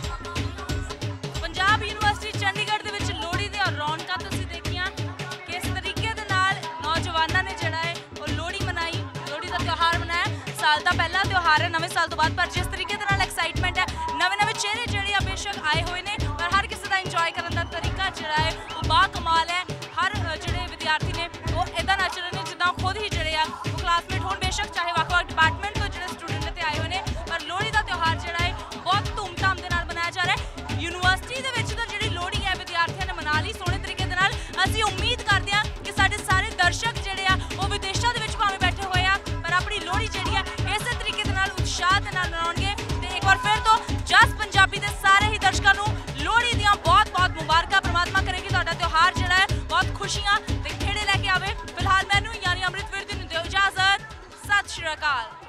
ਪੰਜਾਬ ਯੂਨੀਵਰਸਿਟੀ ਚੰਡੀਗੜ੍ਹ ਦੇ ਵਿੱਚ ਲੋਹੜੀ ਦੀਆਂ ਰੌਣਕਾਂ ਤੁਸੀਂ ਦੇਖੀਆਂ, ਕਿਸ ਤਰੀਕੇ ਦੇ ਨਾਲ ਨੌਜਵਾਨਾਂ ਨੇ ਜਿਹੜਾ ਹੈ ਉਹ ਲੋਹੜੀ ਮਨਾਈ, ਲੋਹੜੀ ਦਾ ਤਿਉਹਾਰ ਮਨਾਇਆ। ਸਾਲ ਦਾ ਪਹਿਲਾ ਤਿਉਹਾਰ ਹੈ ਨਵੇਂ ਸਾਲ ਤੋਂ ਬਾਅਦ, ਪਰ ਜਿਸ ਤਰੀਕੇ ਦੇ ਨਾਲ ਐਕਸਾਈਟਮੈਂਟ ਹੈ, ਨਵੇਂ-ਨਵੇਂ ਚਿਹਰੇ ਜਿਹੜੇ ਆ ਬੇਸ਼ੱਕ ਆਏ ਹੋਏ ਨੇ, ਪਰ ਹਰ ਕਿਸੇ ਦਾ ਇੰਜੋਏ ਕਰਨ ਦਾ ਤਰੀਕਾ ਜਿਹੜਾ ਹੈ ਉਹ ਬਾ ਕਮਾਲ ਹੈ। ਹਰ ਅ, ਜਿਹੜੇ ਵਿਦਿਆਰਥੀ ਨੇ ਉਹ ਇਦਾਂ ਨੱਚ ਰਹੇ ਨੇ ਜਿੱਦਾਂ ਖੁਦ ਹੀ ਜਿਹੜੇ ਆ ਉਹ ਕਲਾਸਮੇਟ ਹੋਣ, ਬੇਸ਼ੱਕ ਚਾਹੇ ਵੱਖ-ਵੱਖ ਡਿਪਾਰਟਮੈਂਟ ਤੋਂ ਜਿਹੜੇ ਸਟੂਡੈਂਟ ਇੱਥੇ ਆਏ ਹੋਏ ਨੇ, ਪਰ ਲੋਹੜੀ ਦਾ ਤਿਉਹਾਰ ਜਿਹੜਾ ਹੈ ਬਹੁਤ ਧੂਮਧਾਮ ਦੇ ਨਾਲ ਮਨਾਇਆ ਜਾ ਰਿਹਾ ਹੈ। ਯੂਨੀਵਰਸਿਟੀ ਦੇ ਵਿੱਚ ਤਾਂ ਜਿਹੜੀ ਲੋਹੜੀ ਹੈ ਵਿਦਿਆਰਥੀਆਂ ਨੇ ਮਨਾ ਲਈ ਸੋਹਣੇ ਤਰੀਕੇ ਦੇ ਨਾਲ। ਅਸੀਂ ਉਮੀਦ ਕਰਦੇ ਹਾਂ ਕਿ ਸਾਡੇ ਸਾਰੇ ਦਰਸ਼ਕ ਜਿਹੜੇ ਆ ਉਹ ਵਿਦੇਸ਼ਾਂ ਦੇ ਵਿੱਚ ਭਾਵੇਂ ਬੈਠੇ ਹੋਏ ਆ, ਪਰ ਆਪਣੀ ਲੋਹੜੀ ਜਿਹੜੀ ਆ ਇਸੇ ਤਰੀਕੇ ਦੇ ਨਾਲ ਉਤਸ਼ਾਹ ਦੇ ਨਾਲ ਮਨਾਉਣਗੇ। ਤੇ ਇੱਕ ਵਾਰ ਫਿਰ ਤੋਂ ਜਸ ਪੰਜਾਬੀ ਦੇ ਸਾਰੇ ਹੀ ਦਰਸ਼ਕਾਂ ਨੂੰ ਲੋਹੜੀ ਦੀਆਂ ਬਹੁਤ-ਬਹੁਤ ਮੁਬਾਰਕਾਂ। ਪ੍ਰਮਾਤਮਾ ਕਰੇ ਕਿ ਤੁਹਾਡਾ ਤਿਉਹਾਰ ਜਿਹੜਾ ਹੈ ਬਹੁਤ ਖੁਸ਼ੀਆਂ ਤੇ ਖੇੜੇ ਲੈ ਕੇ ਆਵੇ। ਫਿਲਹਾਲ ਮੈਨੂੰ ਯਾਨੀ ਅੰਮ੍ਰਿਤ ਵੀਰ ਦੀ ਨੂੰ ਦਿਓ ਇਜਾਜ਼ਤ। ਸਤਿ ਸ਼੍ਰੀ ਅਕਾਲ।